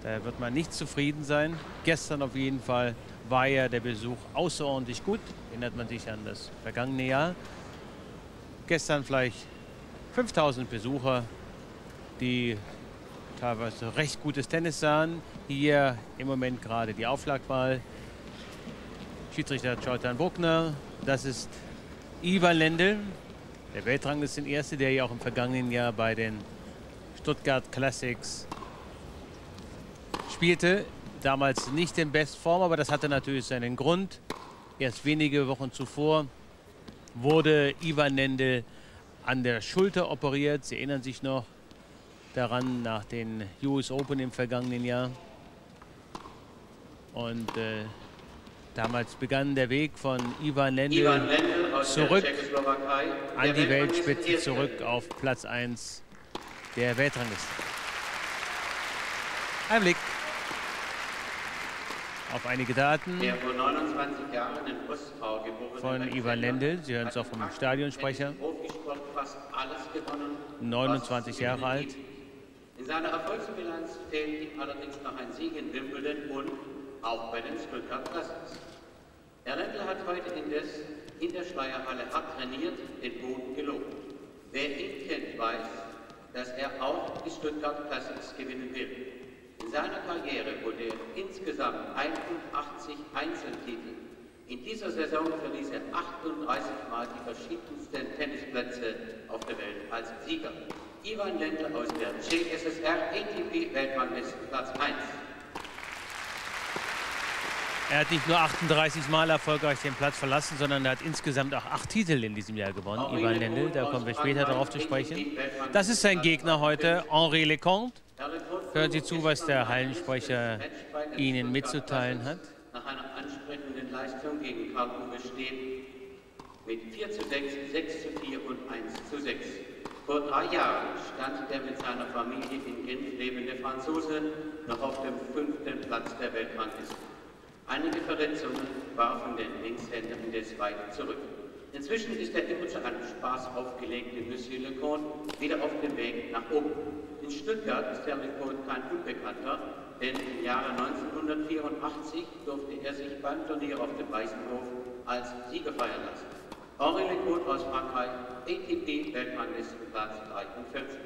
Da wird man nicht zufrieden sein. Gestern auf jeden Fall war ja der Besuch außerordentlich gut. Erinnert man sich an das vergangene Jahr. Gestern vielleicht 5000 Besucher, die teilweise recht gutes Tennis sahen. Hier im Moment gerade die Aufschlagwahl. Schiedsrichter Zoltan Bogner. Das ist Ivan Lendl, der Weltranglistenerste, der ja auch im vergangenen Jahr bei den Stuttgart Classics spielte. Damals nicht in Bestform, aber das hatte natürlich seinen Grund. Erst wenige Wochen zuvor wurde Ivan Lendl an der Schulter operiert. Sie erinnern sich noch daran nach den US Open im vergangenen Jahr. Und damals begann der Weg von Ivan Lendl zurück an die Weltspitze, zurück auf Platz 1 der Weltrangliste. Ein Blick auf einige Daten von Ivan Lendl. Sie hören es auch vom Stadionsprecher. 29 Jahre alt. In seiner Erfolgsbilanz fehlt ihm allerdings noch ein Sieg in Wimbledon und auch bei den Stuttgart Classics. Herr Lendl hat heute indes in der Schleierhalle hart trainiert, den Boden gelobt. Wer ihn kennt, weiß, dass er auch die Stuttgart Classics gewinnen will. In seiner Karriere wurde er insgesamt 81 Einzeltitel. In dieser Saison verließ er 38 Mal die verschiedensten Tennisplätze auf der Welt als Sieger. Ivan Lendl aus der CSSR ATP-Weltranglistenplatz 1. Er hat nicht nur 38 Mal erfolgreich den Platz verlassen, sondern er hat insgesamt auch 8 Titel in diesem Jahr gewonnen. Ivan Lendl, da kommen wir später darauf zu sprechen. Das ist sein Gegner heute, Henri Leconte. Hören Sie zu, was der Hallensprecher Ihnen mitzuteilen hat. Nach einer ansprechenden Leistung gegen Karl-Uwe Steb mit 4:6, 6:4 und 1:6. Vor 3 Jahren stand der mit seiner Familie in Genf lebende Franzose noch auf dem 5. Platz der Weltrangliste. Einige Verletzungen warfen den Linkshänder indes weit zurück. Inzwischen ist der immer zu einem Spaß aufgelegte Monsieur Leconte wieder auf dem Weg nach oben. In Stuttgart ist Herr Leconte kein Unbekannter, denn im Jahre 1984 durfte er sich beim Turnier auf dem Weißenhof als Sieger feiern lassen. Henri Leconte aus Frankreich, ATP-Weltranglistenplatz 43.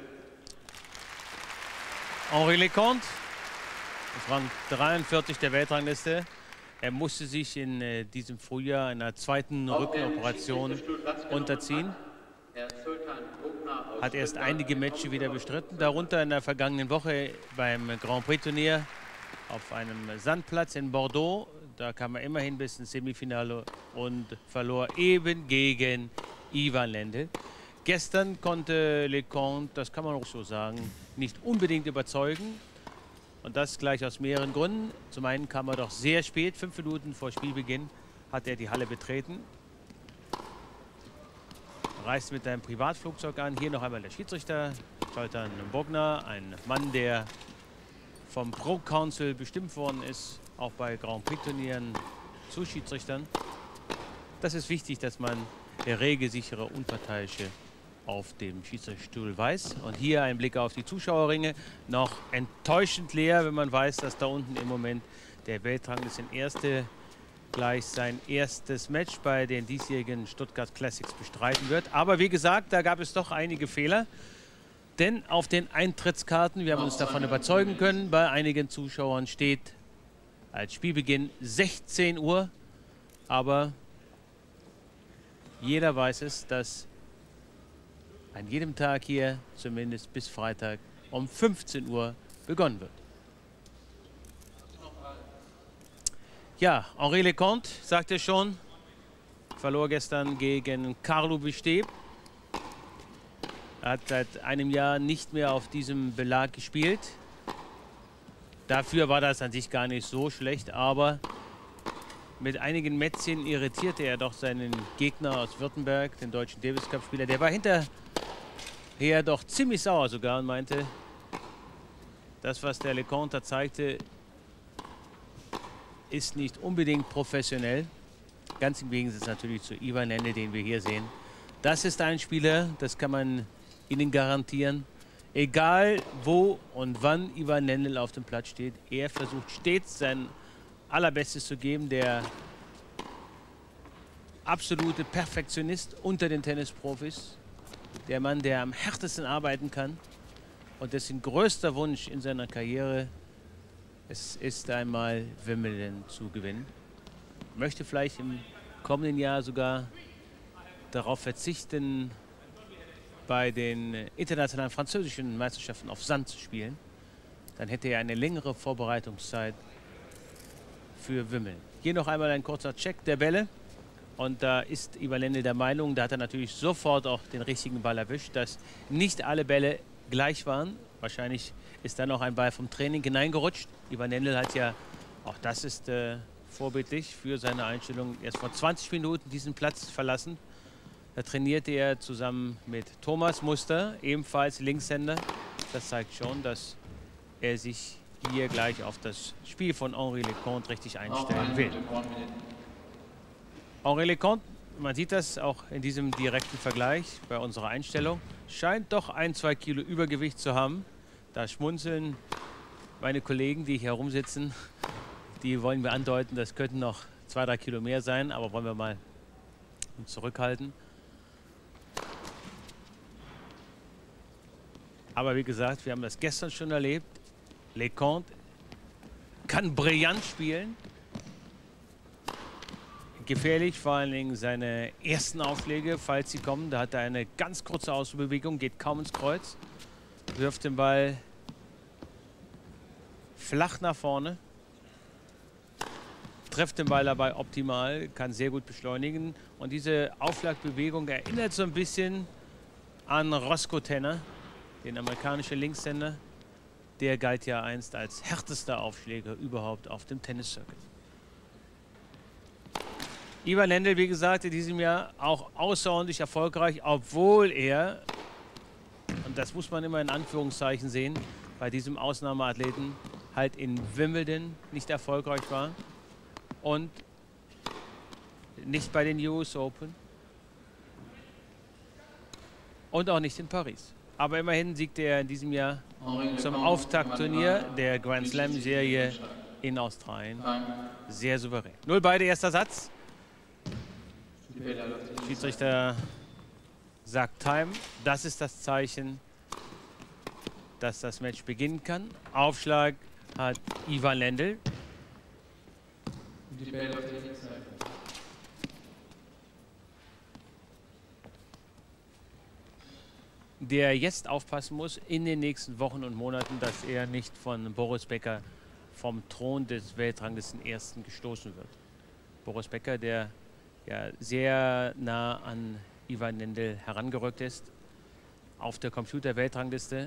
Henri Leconte, Rang 43 der Weltrangliste. Er musste sich in diesem Frühjahr einer zweiten Rückenoperation unterziehen. Hat erst einige Matches wieder bestritten, darunter in der vergangenen Woche beim Grand Prix Turnier auf einem Sandplatz in Bordeaux. Da kam er immerhin bis ins Semifinale und verlor eben gegen Ivan Lendl. Gestern konnte Leconte, das kann man auch so sagen, nicht unbedingt überzeugen. Und das gleich aus mehreren Gründen. Zum einen kam er doch sehr spät, 5 Minuten vor Spielbeginn hat er die Halle betreten. Reist mit einem Privatflugzeug an. Hier noch einmal der Schiedsrichter, Zoltan Bogner, ein Mann, der vom Pro Council bestimmt worden ist, auch bei Grand Prix Turnieren zu Schiedsrichtern. Das ist wichtig, dass man der regelsichere, unparteiische auf dem Schiedsrichterstuhl weiß. Und hier ein Blick auf die Zuschauerringe. Noch enttäuschend leer, wenn man weiß, dass da unten im Moment der Weltranglistenerste gleich sein erstes Match bei den diesjährigen Stuttgart Classics bestreiten wird. Aber wie gesagt, da gab es doch einige Fehler. Denn auf den Eintrittskarten, wir haben uns davon überzeugen können, bei einigen Zuschauern steht als Spielbeginn 16 Uhr. Aber jeder weiß es, dass an jedem Tag hier, zumindest bis Freitag, um 15 Uhr begonnen wird. Ja, Henri Leconte, sagte schon, verlor gestern gegen Karl-Uwe Steb. Er hat seit einem Jahr nicht mehr auf diesem Belag gespielt. Dafür war das an sich gar nicht so schlecht, aber mit einigen Mätzchen irritierte er doch seinen Gegner aus Württemberg, den deutschen Davis Cup-Spieler. Der war hinterher doch ziemlich sauer sogar und meinte, das, was der Leconte zeigte, ist nicht unbedingt professionell. Ganz im Gegensatz natürlich zu Ivan Lendl, den wir hier sehen. Das ist ein Spieler, das kann man Ihnen garantieren. Egal wo und wann Ivan Lendl auf dem Platz steht, er versucht stets sein Allerbestes zu geben. Der absolute Perfektionist unter den Tennisprofis. Der Mann, der am härtesten arbeiten kann. Und dessen größter Wunsch in seiner Karriere es ist, einmal Wimbledon zu gewinnen. Möchte vielleicht im kommenden Jahr sogar darauf verzichten, bei den internationalen französischen Meisterschaften auf Sand zu spielen. Dann hätte er eine längere Vorbereitungszeit für Wimbledon. Hier noch einmal ein kurzer Check der Bälle. Und da ist Ivan Lendl der Meinung, da hat er natürlich sofort auch den richtigen Ball erwischt, dass nicht alle Bälle gleich waren. Wahrscheinlich ist da noch ein Ball vom Training hineingerutscht. Ivan Lendl hat ja, auch das ist vorbildlich für seine Einstellung, erst vor 20 Minuten diesen Platz verlassen. Da trainierte er zusammen mit Thomas Muster, ebenfalls Linkshänder. Das zeigt schon, dass er sich hier gleich auf das Spiel von Henri Leconte richtig einstellen will. Henri Leconte, man sieht das auch in diesem direkten Vergleich bei unserer Einstellung, scheint doch 1-2 Kilo Übergewicht zu haben. Da schmunzeln meine Kollegen, die hier herumsitzen. Die wollen mir andeuten, das könnten noch 2-3 Kilo mehr sein, aber wollen wir mal uns zurückhalten. Aber wie gesagt, wir haben das gestern schon erlebt. Leconte kann brillant spielen. Gefährlich, vor allen Dingen seine ersten Aufschläge, falls sie kommen. Da hat er eine ganz kurze Ausbewegung, geht kaum ins Kreuz. Wirft den Ball flach nach vorne. Trifft den Ball dabei optimal, kann sehr gut beschleunigen. Und diese Aufschlagbewegung erinnert so ein bisschen an Roscoe Tanner, den amerikanischen Linkshänder. Der galt ja einst als härtester Aufschläger überhaupt auf dem Tenniscircuit. Ivan Lendl, wie gesagt, in diesem Jahr auch außerordentlich erfolgreich, obwohl er, und das muss man immer in Anführungszeichen sehen, bei diesem Ausnahmeathleten halt in Wimbledon nicht erfolgreich war und nicht bei den US Open und auch nicht in Paris. Aber immerhin siegte er in diesem Jahr zum Auftaktturnier der Grand Slam-Serie in Australien sehr souverän. 0 beide, erster Satz. Schiedsrichter sagt Time. Das ist das Zeichen, dass das Match beginnen kann. Aufschlag hat Ivan Lendl. Die Bälle auf der linken Seite. Der jetzt aufpassen muss in den nächsten Wochen und Monaten, dass er nicht von Boris Becker vom Thron des Weltranglisten Ersten gestoßen wird. Boris Becker, der ja sehr nah an Ivan Lendl herangerückt ist, auf der Computer-Weltrangliste.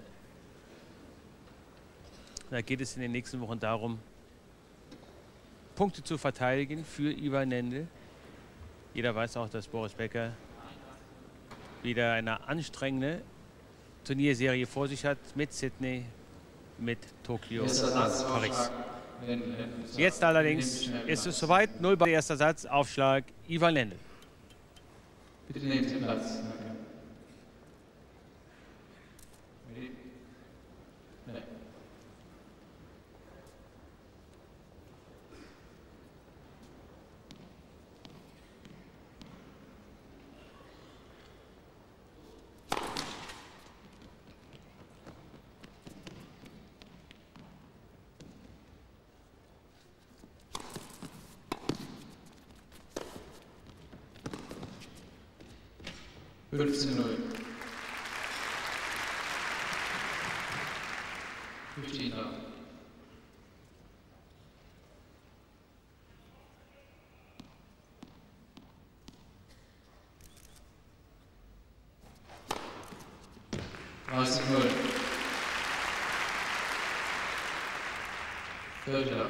Da geht es in den nächsten Wochen darum, Punkte zu verteidigen für Ivan Lendl. Jeder weiß auch, dass Boris Becker wieder eine anstrengende Turnierserie vor sich hat mit Sydney, mit Tokio und Paris. Jetzt allerdings ist es soweit. 0 bei erster Satz, Aufschlag Ivan Lendl. Bitte nehmt den Platz. Nee. 15:0. 15 love. Last 0. 30 love.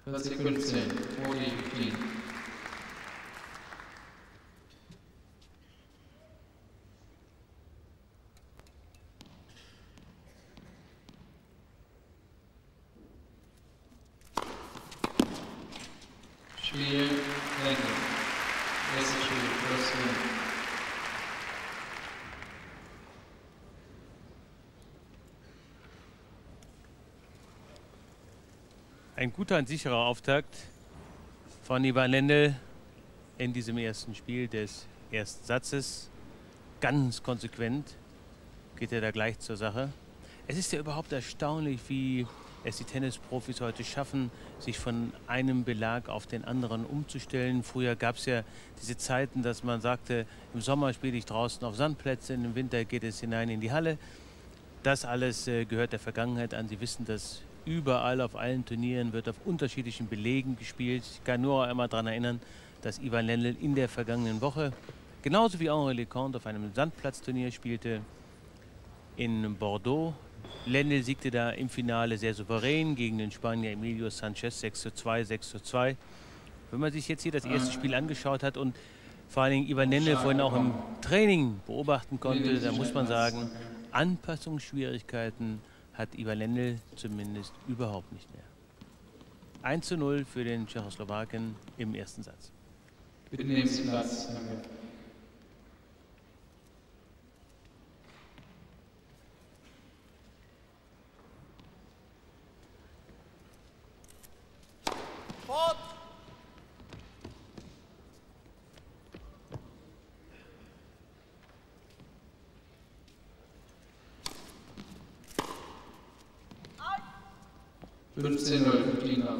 40, 15. 40, 15. Spiel, Ende. Erstes Spiel, First Win. Ein guter und sicherer Auftakt von Ivan Lendl in diesem ersten Spiel des ersten Satzes. Ganz konsequent geht er da gleich zur Sache. Es ist ja überhaupt erstaunlich, wie es die Tennisprofis heute schaffen, sich von einem Belag auf den anderen umzustellen. Früher gab es ja diese Zeiten, dass man sagte, im Sommer spiele ich draußen auf Sandplätzen, im Winter geht es hinein in die Halle. Das alles gehört der Vergangenheit an. Sie wissen, dass überall auf allen Turnieren wird auf unterschiedlichen Belegen gespielt. Ich kann nur einmal daran erinnern, dass Ivan Lendl in der vergangenen Woche, genauso wie Henri Leconte, auf einem Sandplatzturnier spielte in Bordeaux. Lendl siegte da im Finale sehr souverän gegen den Spanier Emilio Sanchez 6:2, 6:2. Wenn man sich jetzt hier das erste Spiel angeschaut hat und vor allen Dingen Ivan Lendl vorhin auch im Training beobachten konnte, da muss man sagen, Anpassungsschwierigkeiten hat Ivan Lendl zumindest überhaupt nicht mehr. 1:0 für den Tschechoslowaken im ersten Satz. Bitte nehmen Sie Platz. Danke. Fort! Out! 15:0 für China.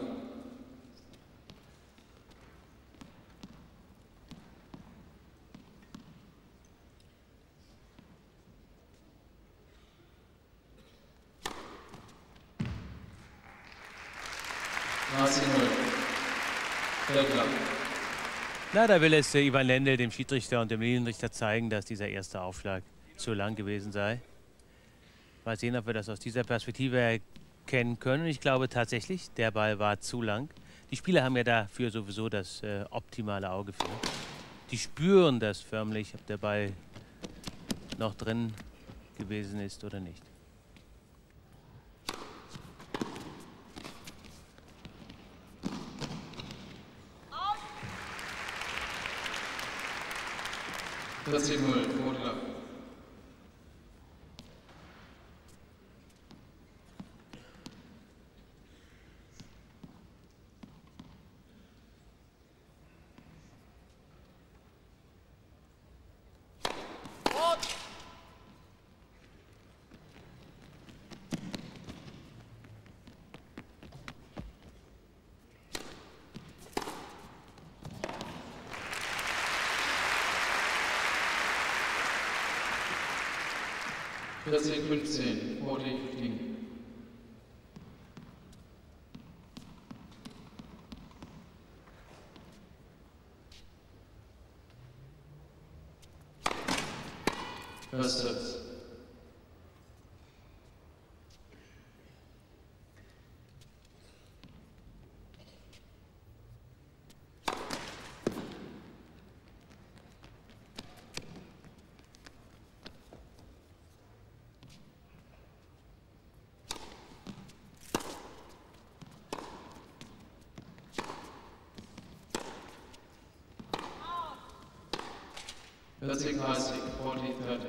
Na, da will es Ivan Lendl dem Schiedsrichter und dem Linienrichter zeigen, dass dieser erste Aufschlag zu lang gewesen sei. Mal sehen, ob wir das aus dieser Perspektive erkennen können. Ich glaube tatsächlich, der Ball war zu lang. Die Spieler haben ja dafür sowieso das optimale Auge für. Die spüren das förmlich, ob der Ball noch drin gewesen ist oder nicht. Das ist 0, Vortrag. Das ist 15, 40, 15. First Service. Das ist 30, 40, 30.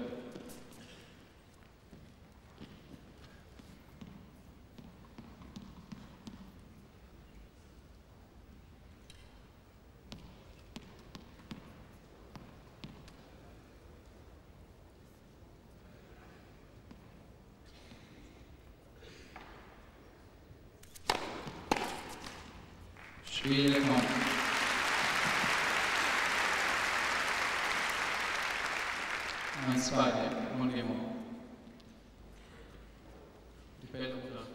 Spiel kommt. Ein zweiter, Mondiamo. Die Bälle oder?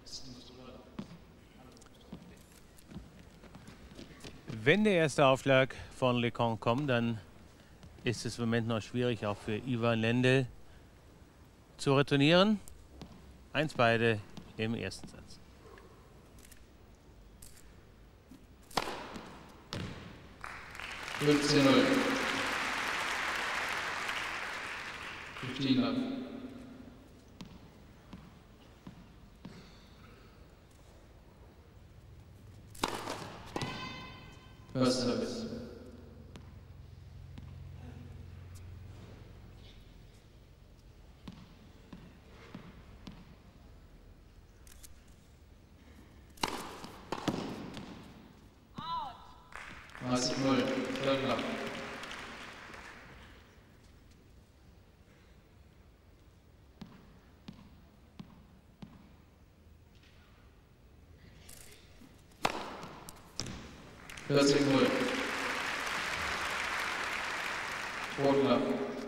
Wenn der erste Aufschlag von Leconte kommt, dann ist es im Moment noch schwierig, auch für Ivan Lendl zu retournieren. 1 beide im ersten Satz. 15-0. 15 love. First service. Out. 30-0. Third love. First love. Fourth love.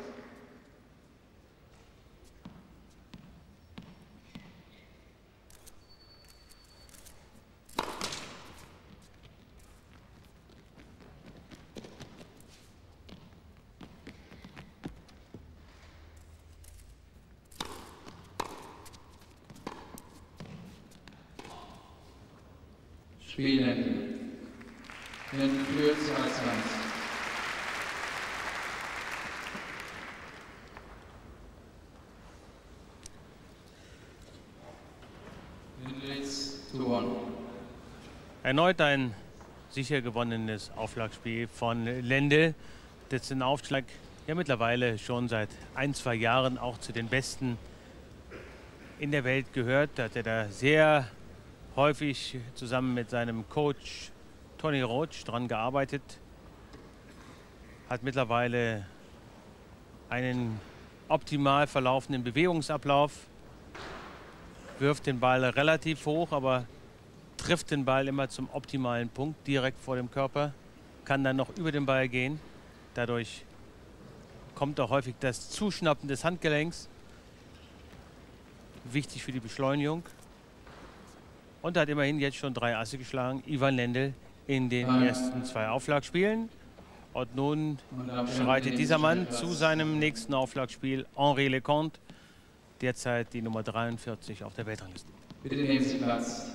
Spielende. In für 2-1. Leads to 1. Erneut ein sicher gewonnenes Aufschlagspiel von Lendl, dessen Aufschlag ja mittlerweile schon seit 1-2 Jahren auch zu den besten in der Welt gehört. Da hat er da sehr häufig zusammen mit seinem Coach Tony Roach dran gearbeitet, hat mittlerweile einen optimal verlaufenden Bewegungsablauf, wirft den Ball relativ hoch, aber trifft den Ball immer zum optimalen Punkt direkt vor dem Körper, kann dann noch über den Ball gehen. Dadurch kommt auch häufig das Zuschnappen des Handgelenks, wichtig für die Beschleunigung. Und er hat immerhin jetzt schon 3 Asse geschlagen, Ivan Lendl, in den ersten 2 Aufschlagspielen. Und nun schreitet dieser Mann zu seinem nächsten Aufschlagspiel, Henri Leconte, derzeit die Nummer 43 auf der Weltrangliste. Bitte nehmen Sie Platz.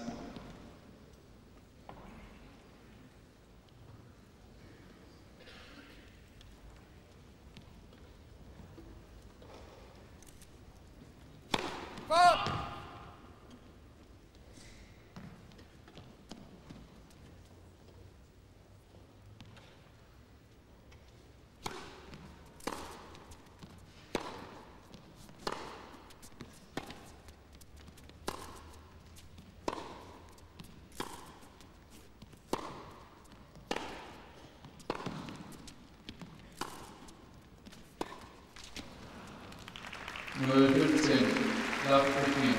Nummer 15, Love 15.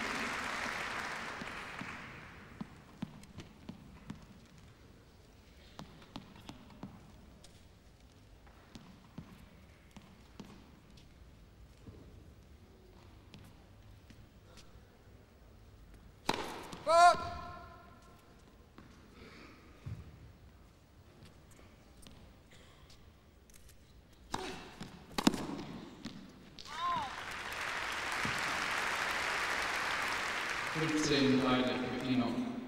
Beide für Dino.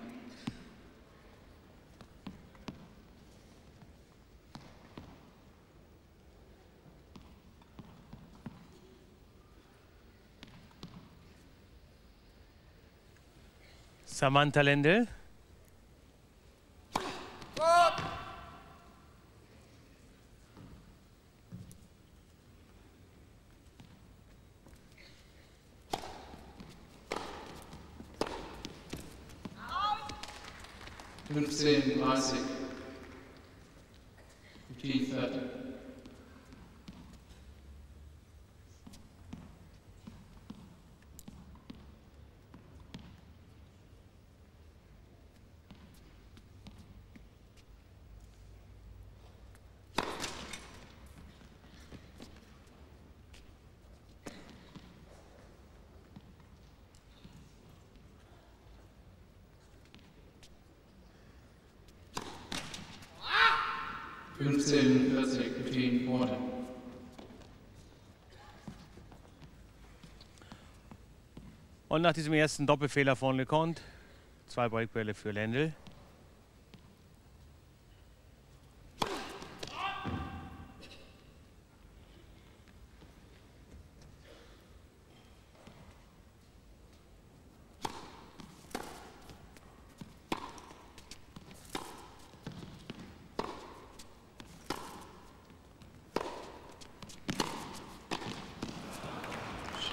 Samantha Lendl. Fünfzehn 30. 15:30. Und nach diesem ersten Doppelfehler von Leconte 2 Breakbälle für Lendl.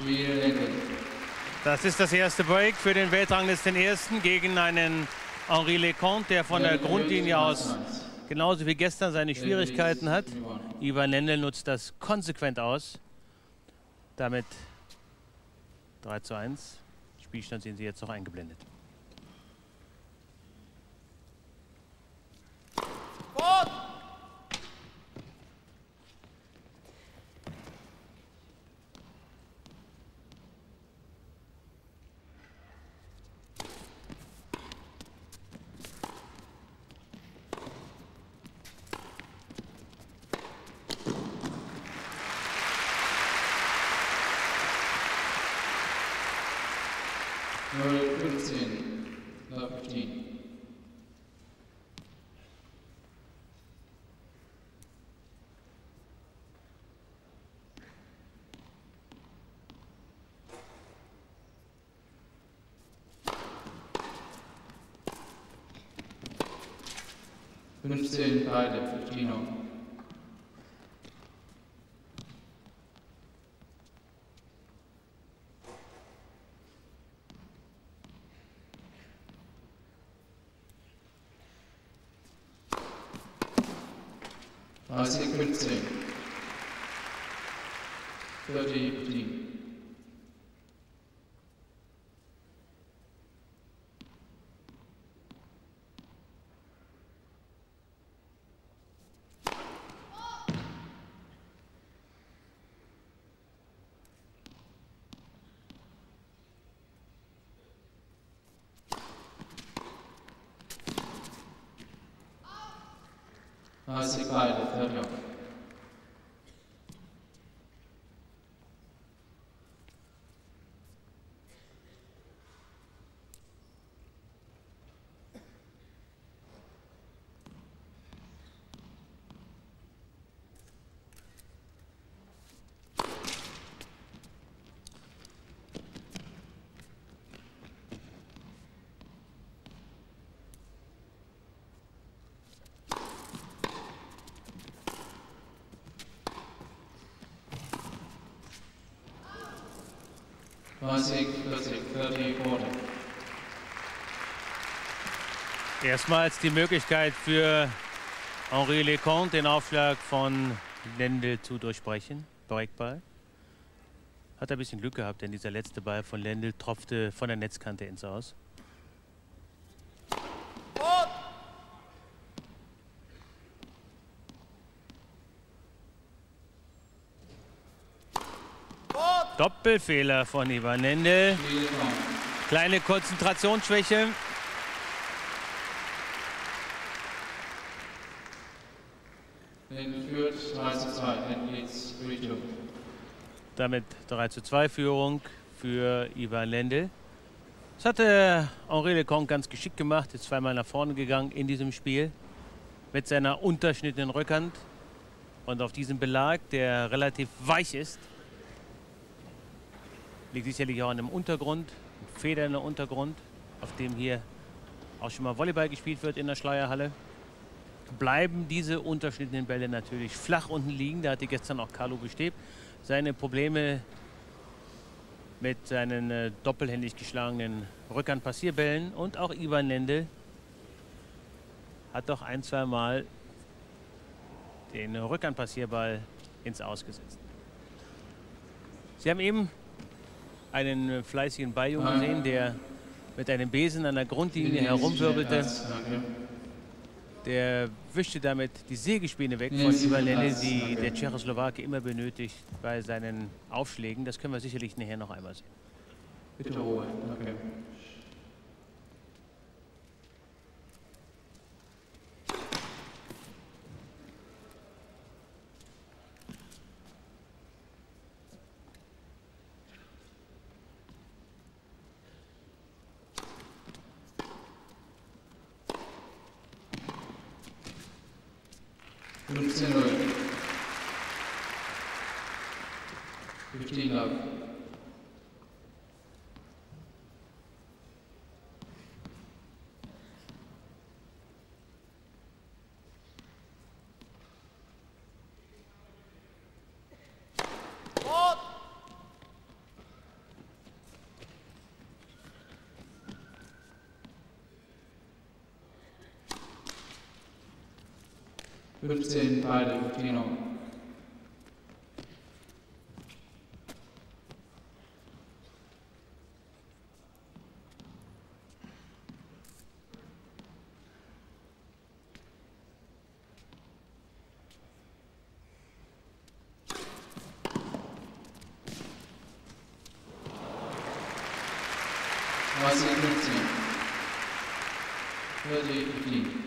Das ist das erste Break für den Weltranglisten Ersten gegen einen Henri Leconte, der von der Grundlinie aus genauso wie gestern seine Schwierigkeiten hat. Ivan Lendl nutzt das konsequent aus. Damit 3:1. Spielstand sehen Sie jetzt noch eingeblendet. Fort! Love 15. Beide, 15 on. Isaac 15. 30, 15. Isaac beide, 30 off. Isaac 30, 30, 40. Erstmals die Möglichkeit für Henri Leconte, den Aufschlag von Lendl zu durchbrechen. Breakball. Hat ein bisschen Glück gehabt, denn dieser letzte Ball von Lendl tropfte von der Netzkante ins Aus. Doppelfehler von Ivan Lendl. Kleine Konzentrationsschwäche. Damit 3:2 Führung für Ivan Lendl. Das hatte Henri Leconte ganz geschickt gemacht. Ist zweimal nach vorne gegangen in diesem Spiel mit seiner unterschnittenen Rückhand. Und auf diesem Belag, der relativ weich ist, liegt sicherlich auch an einem Untergrund, ein federnder Untergrund, auf dem hier auch schon mal Volleyball gespielt wird in der Schleierhalle. Bleiben diese unterschnittenen Bälle natürlich flach unten liegen. Da hatte gestern auch Carlo Besteb seine Probleme mit seinen doppelhändig geschlagenen Rückhandpassierbällen. Und auch Ivan Lendl hat doch ein, zwei Mal den Rückhandpassierball ins Aus gesetzt. Sie haben eben einen fleißigen Balljungen gesehen, der mit einem Besen an der Grundlinie herumwirbelte. Der wischte damit die Sägespäne weg von Ivan Lendl, die der Tschechoslowake immer benötigt bei seinen Aufschlägen. Das können wir sicherlich nachher noch einmal sehen. Bitte Ruhe, okay. 15 beide, Tino. Was ist 15? 30, 15.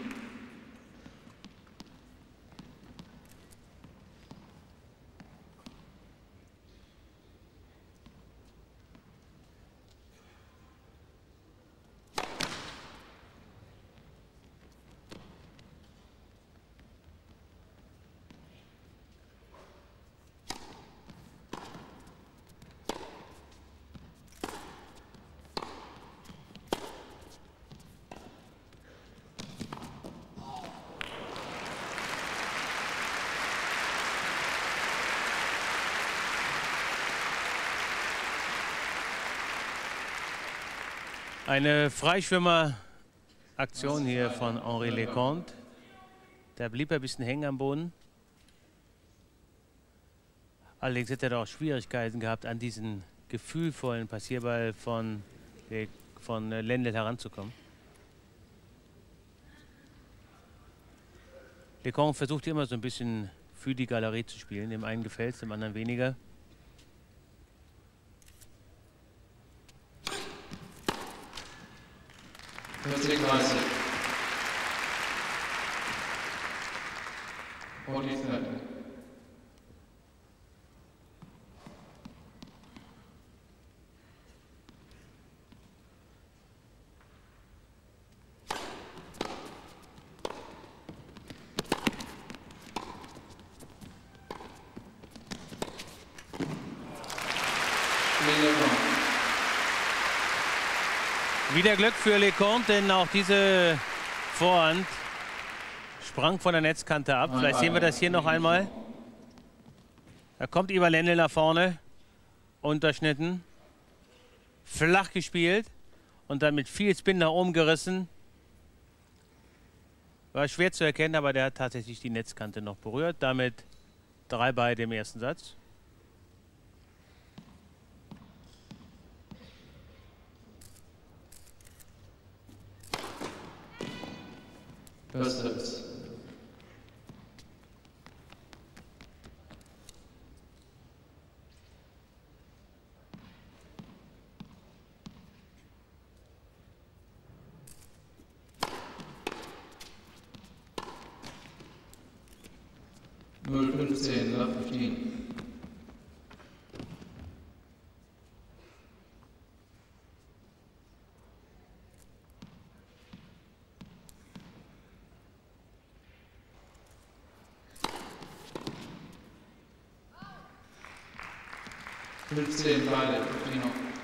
Eine Freischwimmer-Aktion hier von Henri Leconte. Da blieb er ein bisschen hängen am Boden. Allerdings hat er da auch Schwierigkeiten gehabt, an diesen gefühlvollen Passierball von Lendl heranzukommen. Leconte versucht immer so ein bisschen für die Galerie zu spielen. Dem einen gefällt es, dem anderen weniger. Wieder Glück für Leconte, denn auch diese Vorhand sprang von der Netzkante ab. Vielleicht sehen wir das hier noch einmal. Da kommt Ivar Lendl nach vorne, unterschnitten, flach gespielt und dann mit viel Spin nach oben gerissen. War schwer zu erkennen, aber der hat tatsächlich die Netzkante noch berührt. Damit 3 beide im ersten Satz. First Service. Null 15, love 15. Beide, Tino.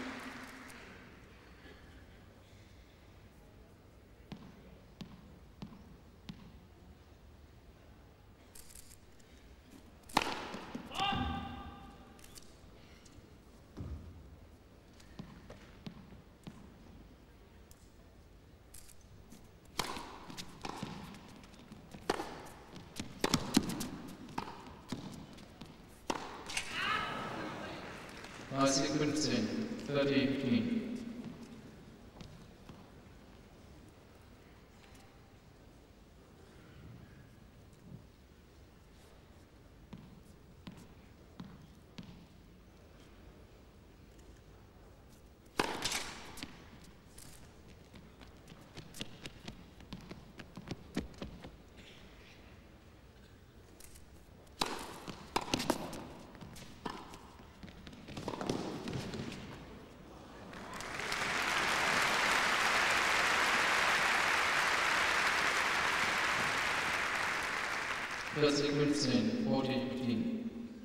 Classic 15, 30, 15. Classic 15, 40, 15.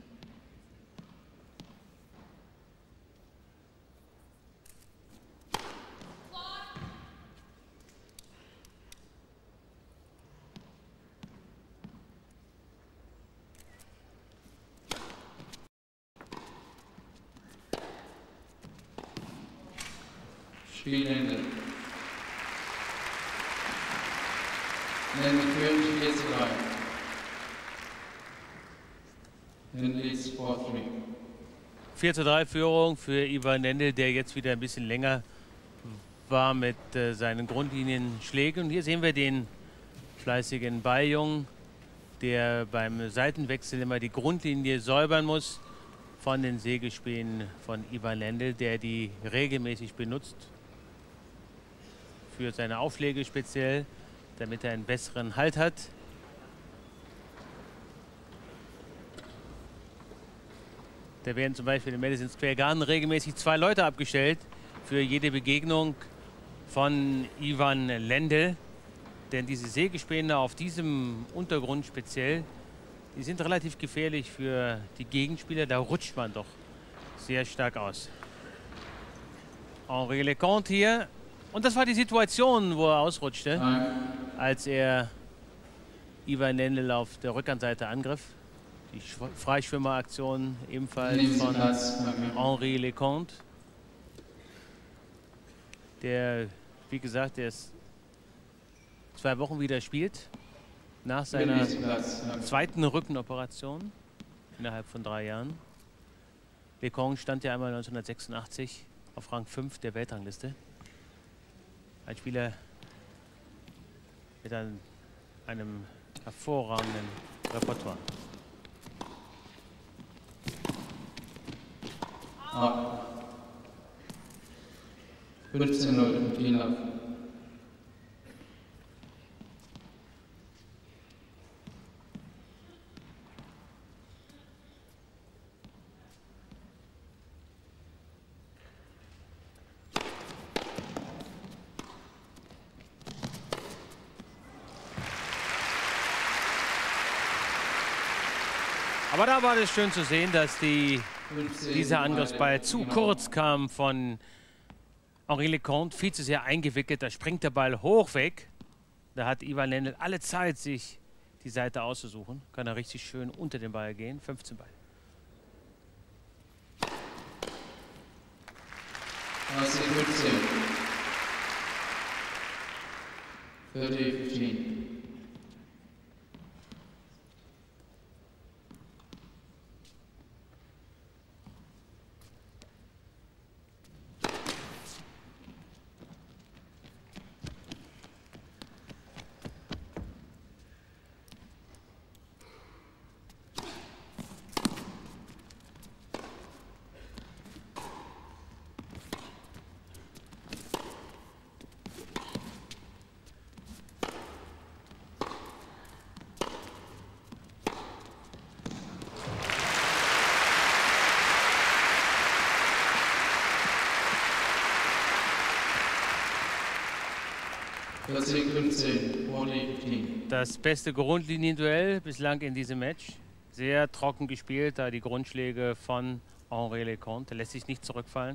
Spielende. Lendl führt 4:3. and leads 4-3. 4:3 Führung für Ivan Lendl, der jetzt wieder ein bisschen länger war mit seinen Grundlinienschlägen. Und hier sehen wir den fleißigen Balljungen, der beim Seitenwechsel immer die Grundlinie säubern muss von den Sägespänen von Ivan Lendl, der die regelmäßig benutzt für seine Aufschläge speziell, damit er einen besseren Halt hat. Da werden zum Beispiel im Madison Square Garden regelmäßig 2 Leute abgestellt für jede Begegnung von Ivan Lendl. Denn diese Sägespäne auf diesem Untergrund speziell, die sind relativ gefährlich für die Gegenspieler. Da rutscht man doch sehr stark aus. Henri Leconte hier. Und das war die Situation, wo er ausrutschte, als er Ivan Lendl auf der Rückhandseite angriff. Die Freischwimmeraktion ebenfalls von Henri Leconte. Der, wie gesagt, der ist 2 Wochen wieder spielt, nach seiner zweiten Rückenoperation innerhalb von 3 Jahren. Leconte stand ja einmal 1986 auf Rang 5 der Weltrangliste. Ein Spieler mit einem hervorragenden Repertoire. Ah. 15-0 mit Inlauf. Aber da war es schön zu sehen, dass dieser Angriffsball zu kurz kam von Henri Leconte. Viel zu sehr eingewickelt, da springt der Ball hoch weg. Da hat Ivan Lendl alle Zeit, sich die Seite auszusuchen. Kann er richtig schön unter den Ball gehen. 15 Ball. Das ist 15. 30-15. Das beste Grundlinienduell bislang in diesem Match. Sehr trocken gespielt, da die Grundschläge von Henri Leconte. Lässt sich nicht zurückfallen.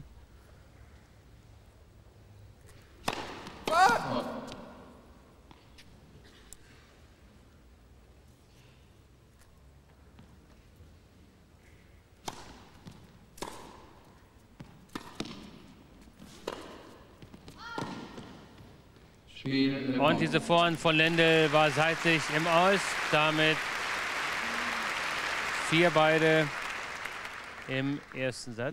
Und diese Vorhand von Lendl war seitlich im Aus. Damit 4 beide im ersten Satz.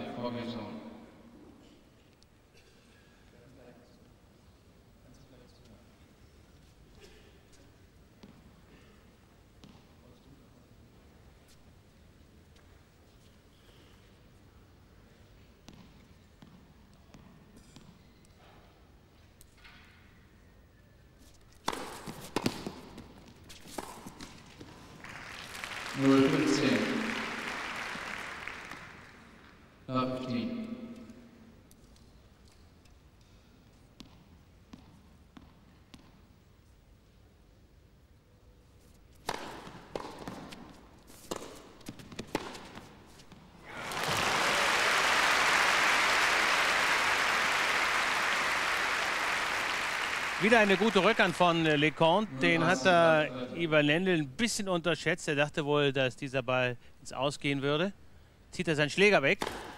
Wieder eine gute Rückhand von Leconte. Den hat Ivan Lendl ein bisschen unterschätzt. Er dachte wohl, dass dieser Ball ins Aus gehen würde. Zieht er seinen Schläger weg.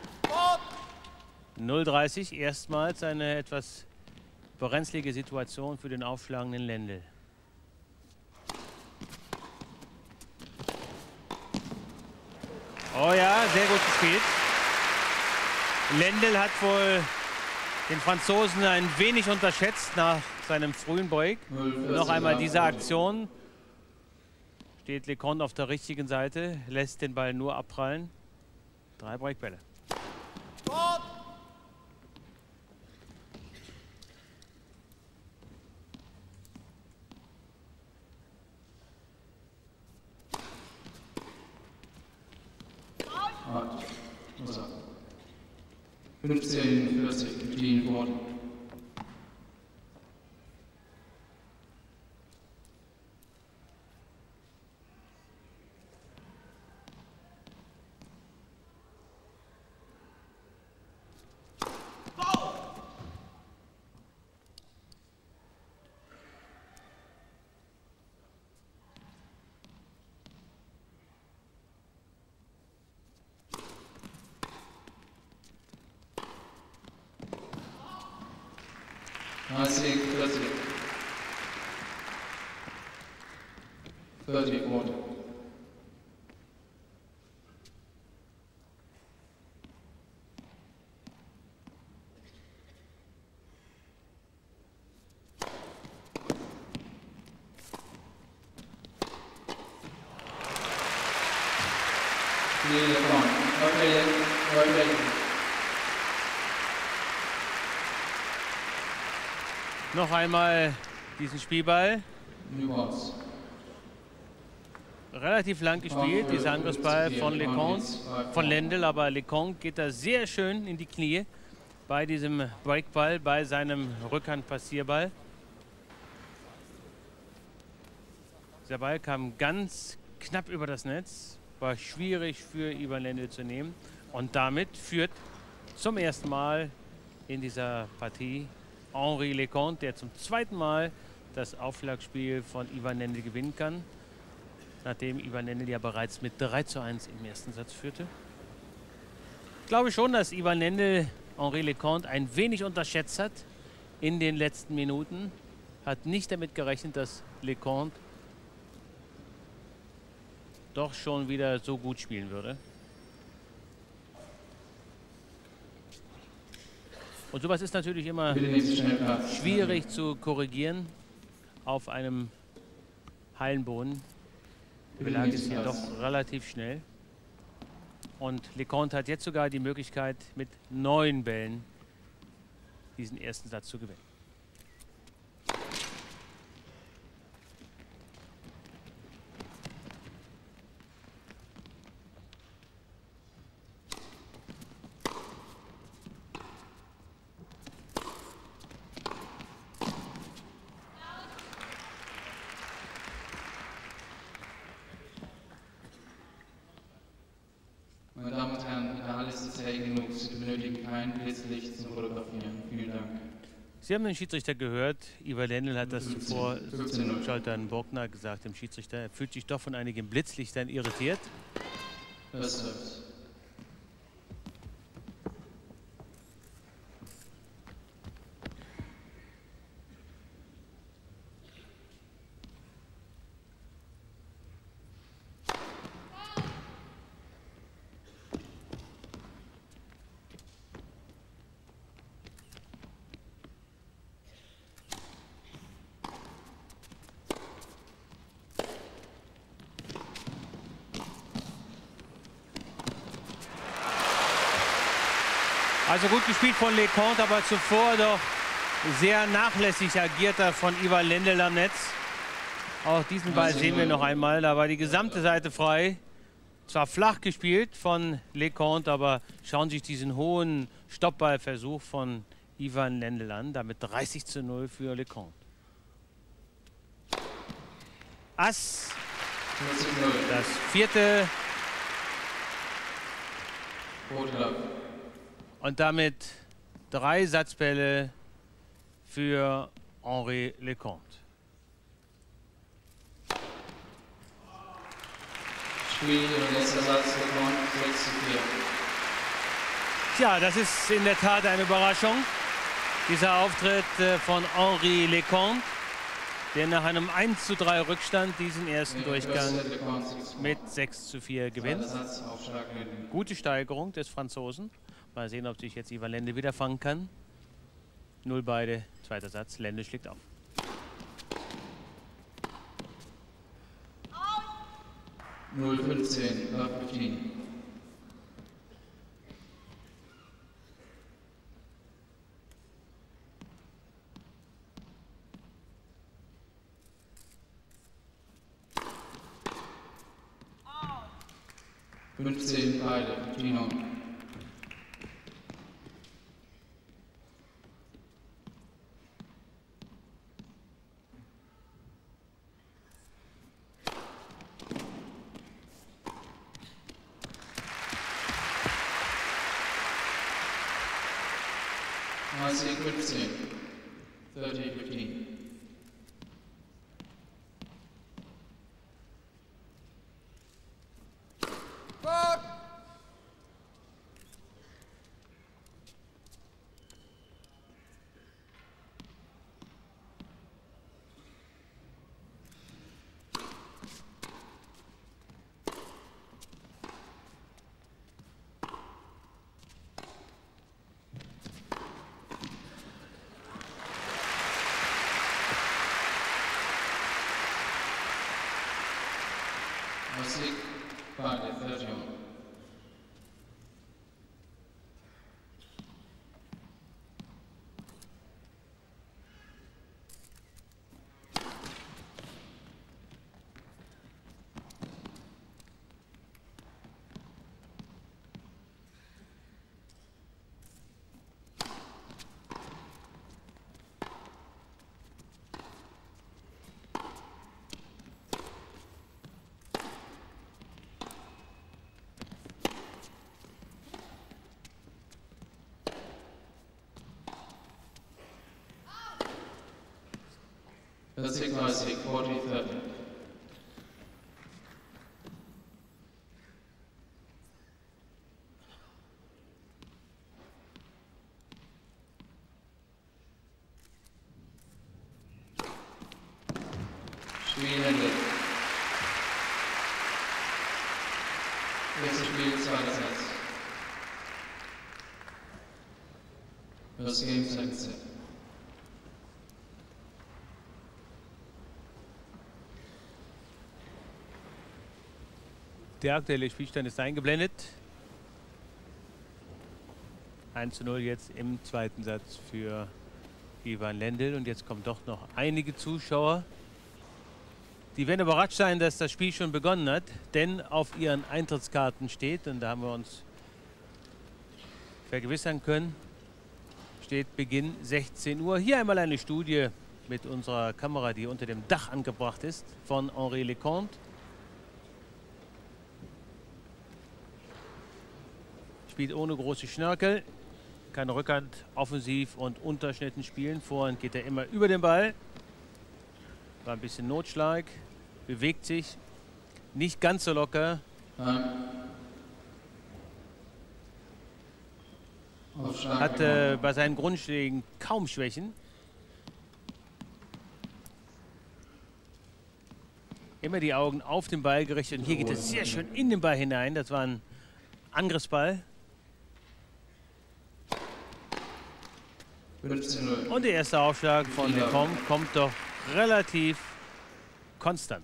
0:30. Erstmals eine etwas brenzlige Situation für den aufschlagenden Lendl. Oh ja, sehr gut gespielt. Lendl hat wohl den Franzosen ein wenig unterschätzt nach seinem frühen Break. Noch einmal diese Aktion. Steht Lecomte auf der richtigen Seite, lässt den Ball nur abprallen. 3 Breakbälle. Muss er. 15:40 bedient worden. Classic 30 Watt. Noch einmal diesen Spielball. Relativ lang gespielt, dieser Angriffsball von Lecomte, von Lendl, aber Lecomte geht da sehr schön in die Knie bei diesem Breakball, bei seinem Rückhandpassierball. Dieser Ball kam ganz knapp über das Netz, war schwierig für Ivan Lendl zu nehmen und damit führt zum ersten Mal in dieser Partie Henri Lecomte, der zum zweiten Mal das Aufschlagspiel von Ivan Lendl gewinnen kann, nachdem Ivan Lendl ja bereits mit 3:1 im ersten Satz führte. Ich glaube schon, dass Ivan Lendl Henri Lecomte ein wenig unterschätzt hat in den letzten Minuten. Hat nicht damit gerechnet, dass Lecomte doch schon wieder so gut spielen würde. Und sowas ist natürlich immer schwierig zu korrigieren auf einem Hallenboden. Die Belag ist hier doch relativ schnell. Und Lecomte hat jetzt sogar die Möglichkeit, mit 9 Bällen diesen ersten Satz zu gewinnen. Meine Damen und Herren, da alles ist hell genug. Sie benötigen kein Blitzlicht zum Fotografieren. Vielen Dank. Sie haben den Schiedsrichter gehört. Ivan Lendl hat das zuvor Zoltan Bogner gesagt, dem Schiedsrichter. Er fühlt sich doch von einigen Blitzlichtern irritiert. Das läuft. Also gut gespielt von Lecomte, aber zuvor doch sehr nachlässig agiert er von Ivan Lendl am Netz. Auch diesen Ball sehen wir noch einmal. Da war die gesamte Seite frei. Zwar flach gespielt von Lecomte, aber schauen Sie sich diesen hohen Stoppballversuch von Ivan Lendl an. Damit 30:0 für Lecomte. Ass. Das vierte. Und damit 3 Satzbälle für Henri Lecomte. Spiel, letzter Satz, Lecomte, 6:4. Tja, das ist in der Tat eine Überraschung. Dieser Auftritt von Henri Lecomte. der nach einem 1:3 Rückstand diesen ersten Durchgang mit 6:4 gewinnt. Gute Steigerung des Franzosen. Mal sehen, ob sich jetzt Ivan Lendl wieder fangen kann. 0 beide, zweiter Satz, Lendl schlägt auf. Null 15, Love 15. Fünfzehn beide, 15 on. RC 15, 30, 15. RC beide, 30 on. That's classic, 40, 30. Spiel endet. Letztes Spiel, zweiter Satz. First game, second set. Der aktuelle Spielstand ist eingeblendet. 1:0 jetzt im zweiten Satz für Ivan Lendl. Und jetzt kommen doch noch einige Zuschauer. Die werden überrascht sein, dass das Spiel schon begonnen hat. Denn auf ihren Eintrittskarten steht, und da haben wir uns vergewissern können, steht Beginn 16 Uhr. Hier einmal eine Studie mit unserer Kamera, die unter dem Dach angebracht ist, von Henri Leconte. Spielt ohne große Schnörkel, kann Rückhand, Offensiv und Unterschnitten spielen. Vorhand geht er immer über den Ball. War ein bisschen Notschlag, bewegt sich, nicht ganz so locker. Hat bei seinen Grundschlägen kaum Schwächen. Immer die Augen auf den Ball gerichtet. Und hier geht es sehr schön in den Ball hinein. Das war ein Angriffsball. 15-0. Und der erste Aufschlag von Leconte kommt doch relativ konstant.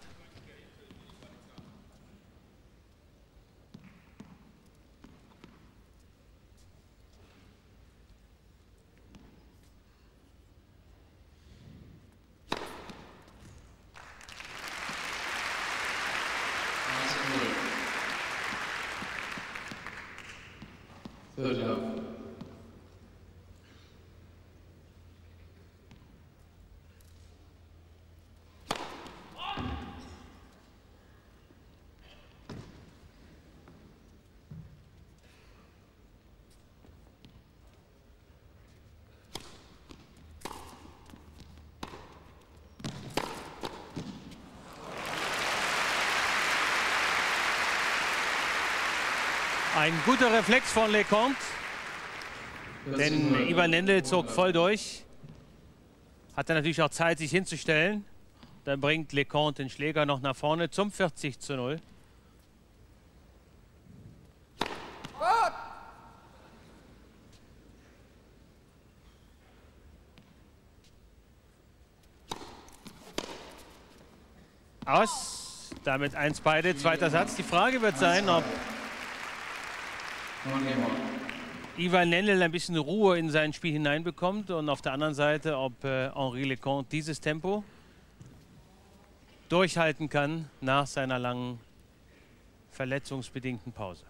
Third love. Ein guter Reflex von Leconte, denn Ivan Lendl zog voll durch. Hatte natürlich auch Zeit, sich hinzustellen. Dann bringt Leconte den Schläger noch nach vorne zum 40:0. Aus. Damit 1 beide. Zweiter Satz. Die Frage wird sein, ob Ivan Lendl ein bisschen Ruhe in sein Spiel hineinbekommt und auf der anderen Seite, ob Henri Leconte dieses Tempo durchhalten kann nach seiner langen verletzungsbedingten Pause.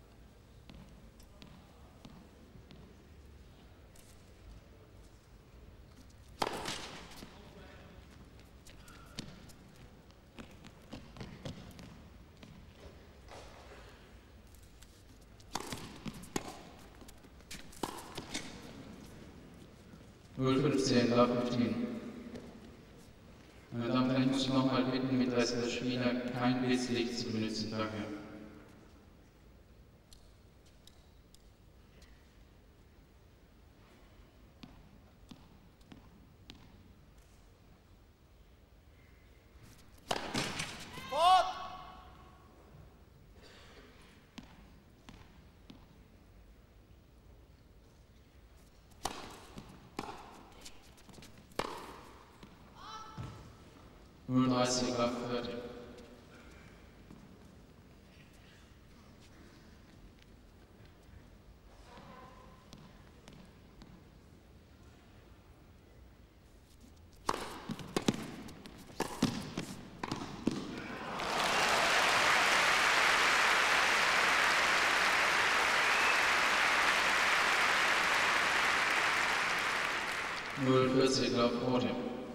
Null 15, Love 15. Meine Damen und Herren, ich muss nochmal bitten, mit der Spieler kein Blitzlicht zu benutzen. Danke. Null 30, Love 30. Null 40, Love 40.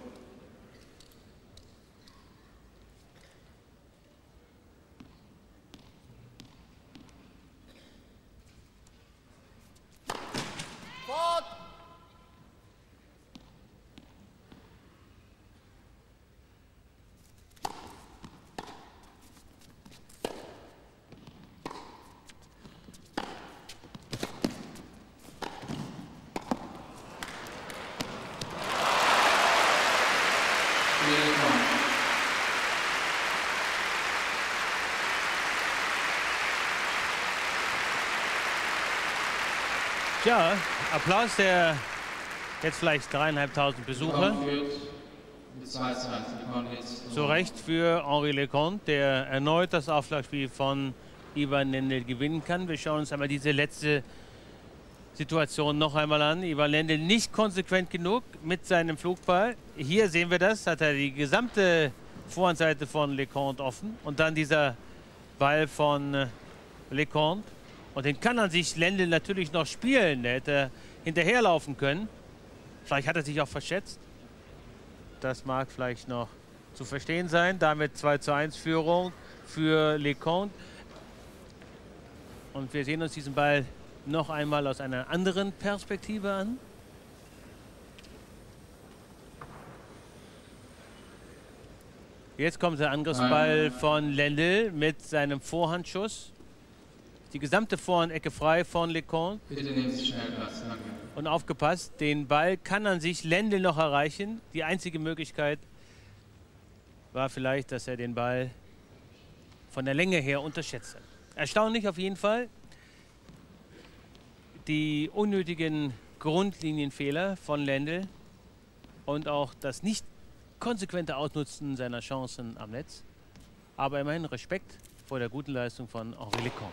Ja, Applaus der jetzt vielleicht 3.500 Besucher. Zu Recht für Henri Leconte, der erneut das Aufschlagspiel von Ivan Lendl gewinnen kann. Wir schauen uns einmal diese letzte Situation noch einmal an. Ivan Lendl nicht konsequent genug mit seinem Flugball. Hier sehen wir das, hat er die gesamte Vorhandseite von Leconte offen. Und dann dieser Ball von Leconte. Und den kann an sich Lendl natürlich noch spielen. Der hätte hinterherlaufen können. Vielleicht hat er sich auch verschätzt. Das mag vielleicht noch zu verstehen sein. Damit 2:1 Führung für Leconte. Und wir sehen uns diesen Ball noch einmal aus einer anderen Perspektive an. Jetzt kommt der Angriffsball von Lendl mit seinem Vorhandschuss. Die gesamte Vorhandecke frei von Leconte. Bitte nehmen Sie schnell Platz, danke. Und aufgepasst, den Ball kann an sich Lendl noch erreichen. Die einzige Möglichkeit war vielleicht, dass er den Ball von der Länge her unterschätzt hat. Erstaunlich auf jeden Fall. Die unnötigen Grundlinienfehler von Lendl und auch das nicht konsequente Ausnutzen seiner Chancen am Netz. Aber immerhin Respekt vor der guten Leistung von Henri Leconte.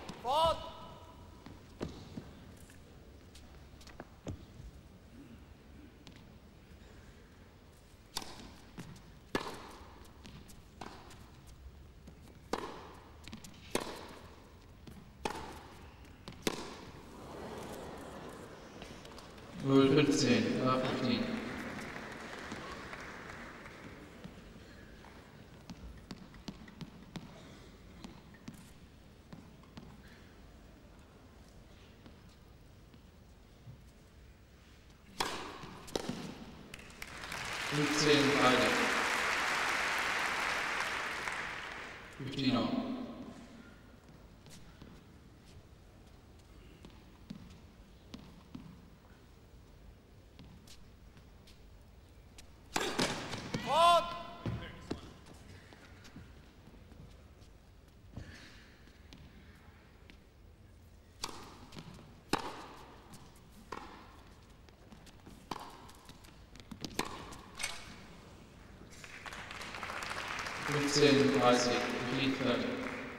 Null 15, Love 15. Beide. 15 on. 15:30, Spiel fertig.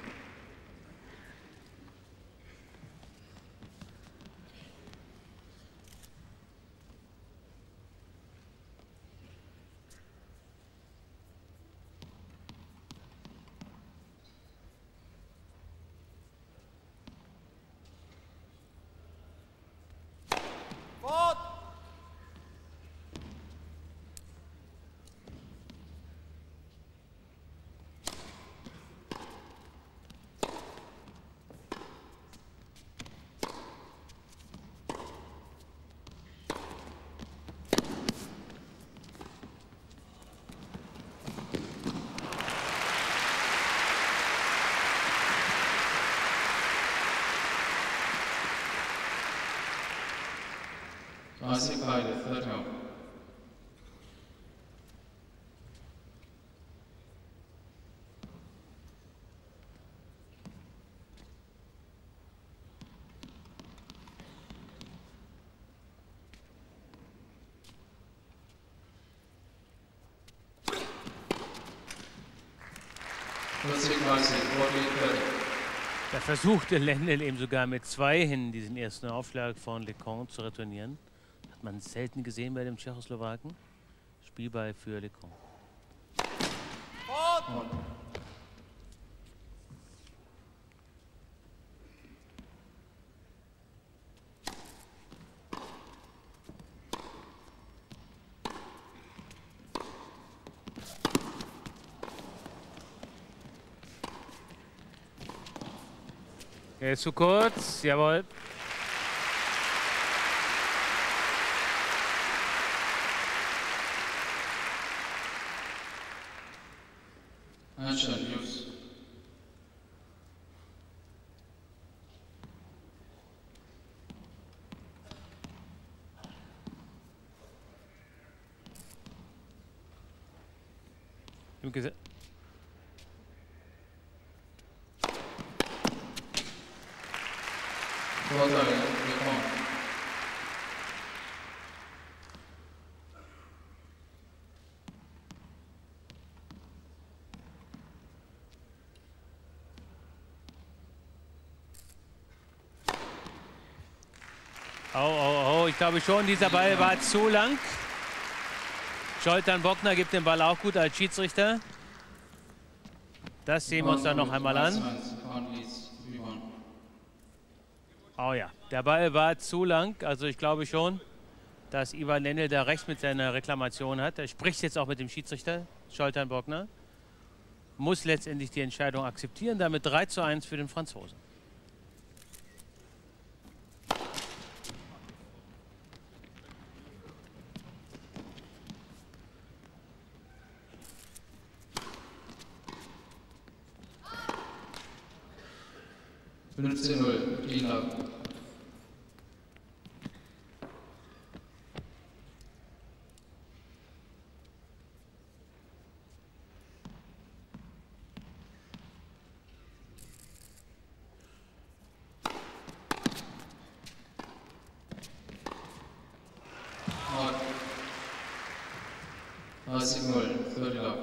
Beide, third out. Da versuchte Lendl eben sogar mit 2 hin diesen ersten Aufschlag von Lecomte zu retournieren. Hat man selten gesehen bei dem Tschechoslowaken. Spielball für Lecomte. Er ist zu kurz, jawohl. Action, News. Ich glaube schon, dieser Ball war zu lang. Zoltan-Bogner gibt den Ball auch gut als Schiedsrichter. Das sehen wir uns dann noch einmal an. Oh ja, der Ball war zu lang. Also ich glaube schon, dass Ivan Lendl da recht mit seiner Reklamation hat. Er spricht jetzt auch mit dem Schiedsrichter, Zoltan-Bogner. Muss letztendlich die Entscheidung akzeptieren. Damit 3:1 für den Franzosen. Clean-up. Signal, third love.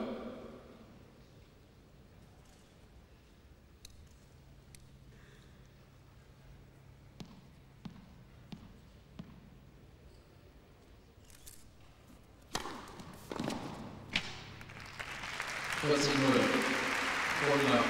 Signal, fourth love.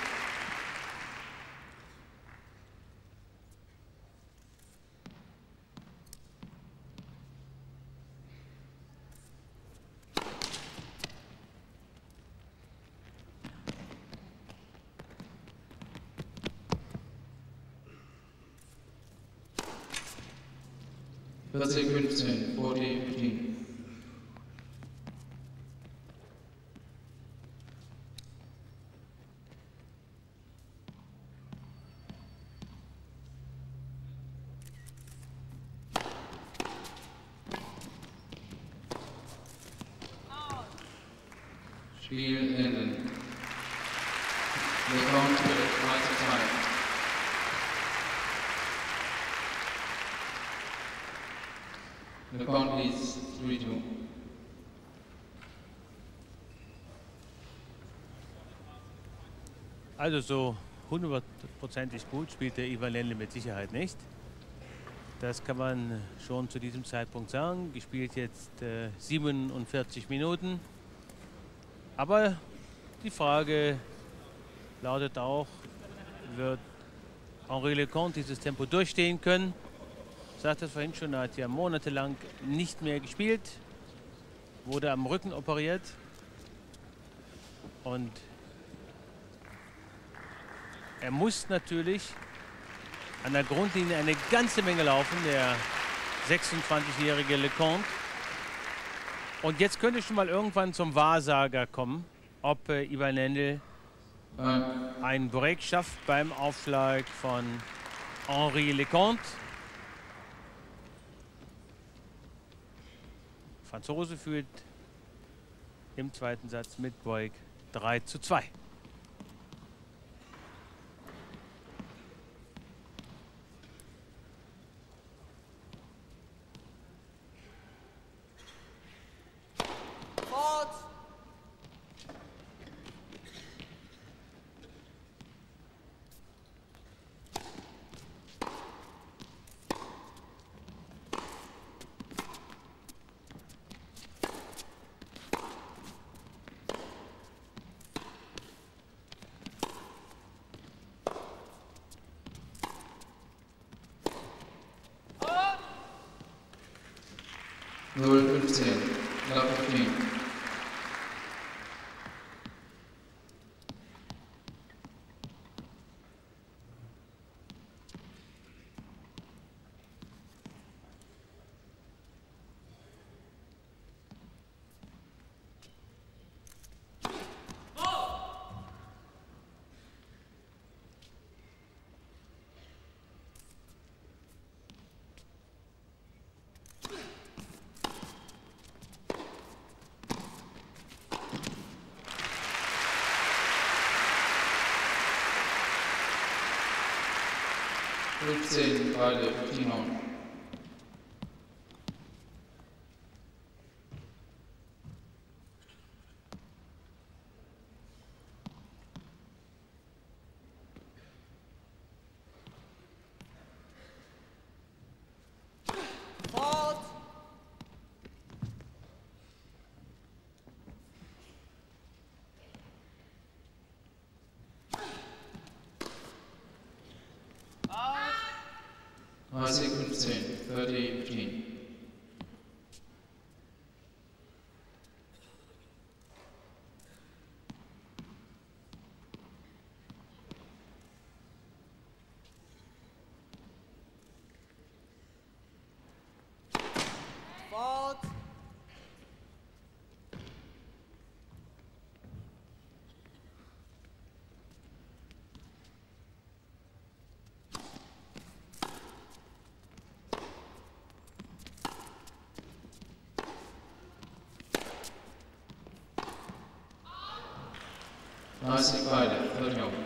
That's a good 10, 40, 15. Spiel enden. Lecomte wird weiter Zeit. Lecomte leads 3-2. Also so hundertprozentig gut spielt der Ivan Lendl mit Sicherheit nicht. Das kann man schon zu diesem Zeitpunkt sagen. Gespielt jetzt 47 Minuten. Aber die Frage lautet auch, wird Henri Leconte dieses Tempo durchstehen können? Ich sagte es vorhin schon, er hat ja monatelang nicht mehr gespielt, wurde am Rücken operiert und er muss natürlich an der Grundlinie eine ganze Menge laufen, der 26-jährige Leconte. Und jetzt könnte schon mal irgendwann zum Wahrsager kommen, ob Ivan Lendl einen Break schafft beim Aufschlag von Henri Leconte. Franzose führt im zweiten Satz mit Break 3:2. Love 15. Beide, 15 on. Isaac 15, 30, 15. Isaac beide, 30 on.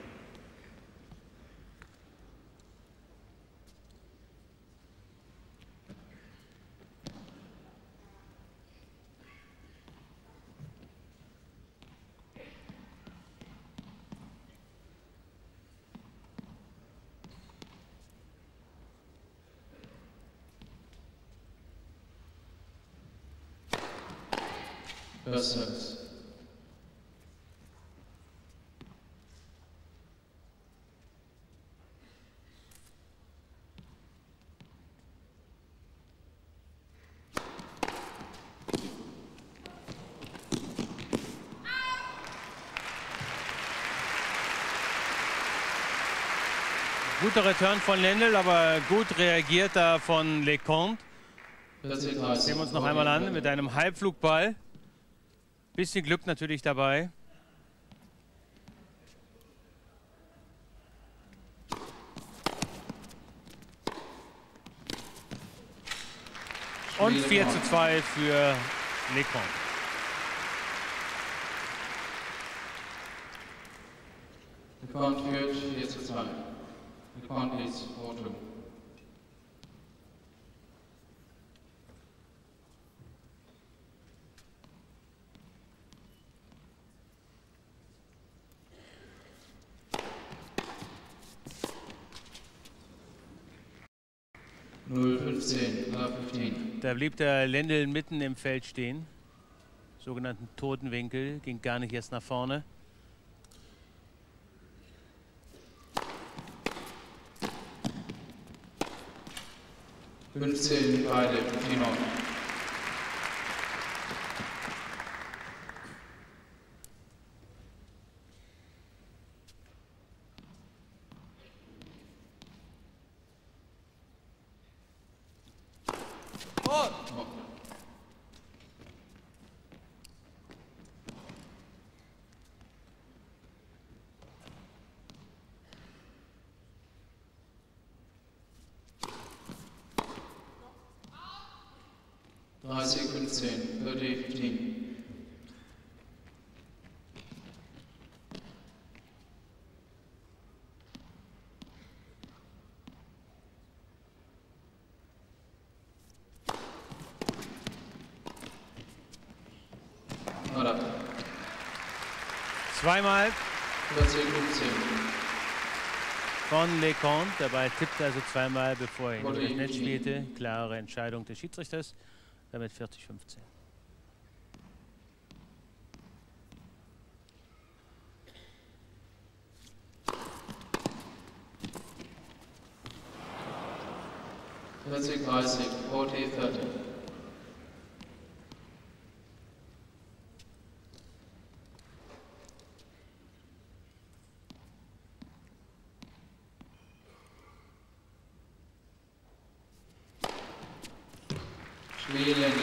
First service. Guter Return von Lendl, aber gut reagiert da von Leconte. Sehen wir uns noch einmal an mit einem Halbflugball. Bisschen Glück natürlich dabei. Und 4:2 für Leconte. Leconte führt 4:2. Leconte ist 4-2. 15, love 15. Da blieb der Lendl mitten im Feld stehen. Sogenannten Totenwinkel, ging gar nicht erst nach vorne. Fünfzehn, beide, 15 on. Dreißig, 15, 30, 15. Oder? Zweimal 40, 15. von Leconte. Dabei tippte also zweimal, bevor er ihn Volley, über das Netz Volley. spielte. Klare Entscheidung des Schiedsrichters. Damit 40-15. Vierzig, 30, 40, 30. Spielende.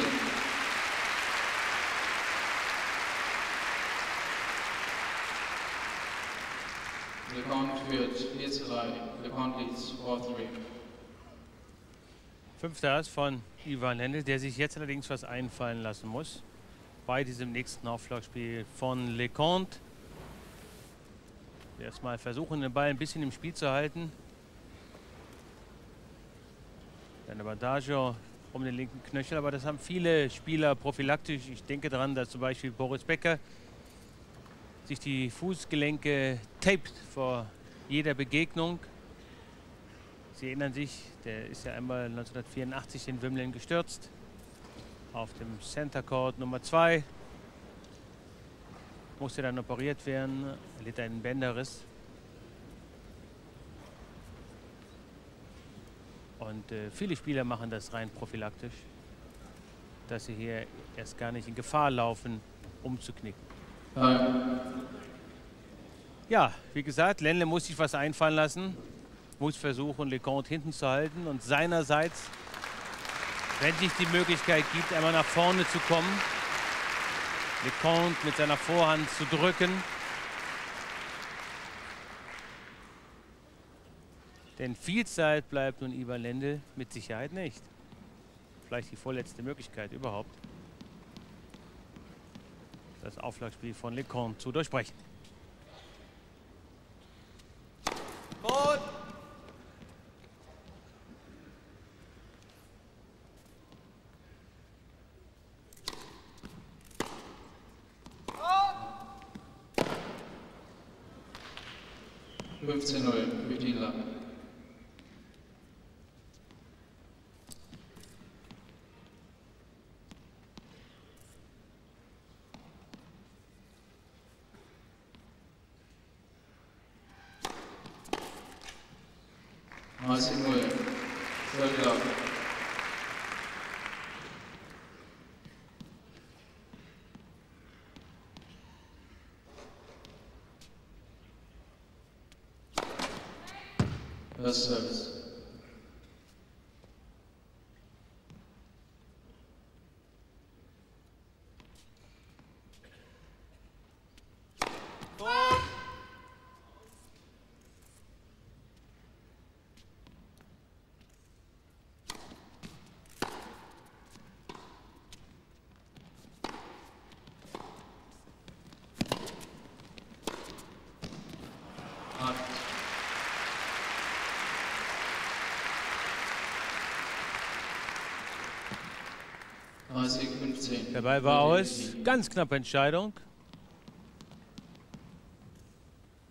Leconte führt 4-3. Leconte leads 4-3. Fünfter Ass von Ivan Lendl, der sich jetzt allerdings was einfallen lassen muss. Bei diesem nächsten Aufschlagspiel von Leconte. Erstmal versuchen, den Ball ein bisschen im Spiel zu halten. Dann Adagio um den linken Knöchel, aber das haben viele Spieler prophylaktisch. Ich denke daran, dass zum Beispiel Boris Becker sich die Fußgelenke tapet vor jeder Begegnung. Sie erinnern sich, der ist ja einmal 1984 in Wimbledon gestürzt. Auf dem Center Court Nummer 2. Musste dann operiert werden, erlitt einen Bänderriss. Und viele Spieler machen das rein prophylaktisch, dass sie hier erst gar nicht in Gefahr laufen, umzuknicken. Ja, wie gesagt, Lendl muss sich was einfallen lassen, muss versuchen, Leconte hinten zu halten und seinerseits, wenn sich die Möglichkeit gibt, einmal nach vorne zu kommen, Leconte mit seiner Vorhand zu drücken. Denn viel Zeit bleibt nun Ivan Lendl mit Sicherheit nicht. Vielleicht die vorletzte Möglichkeit überhaupt, das Aufschlagspiel von Leconte zu durchbrechen. Gut. Oh. 15-0, 15 love. Nice and good. Third love. First service. Gut. Acht. Dreißig, 15. Dabei war aus. Ganz knappe Entscheidung.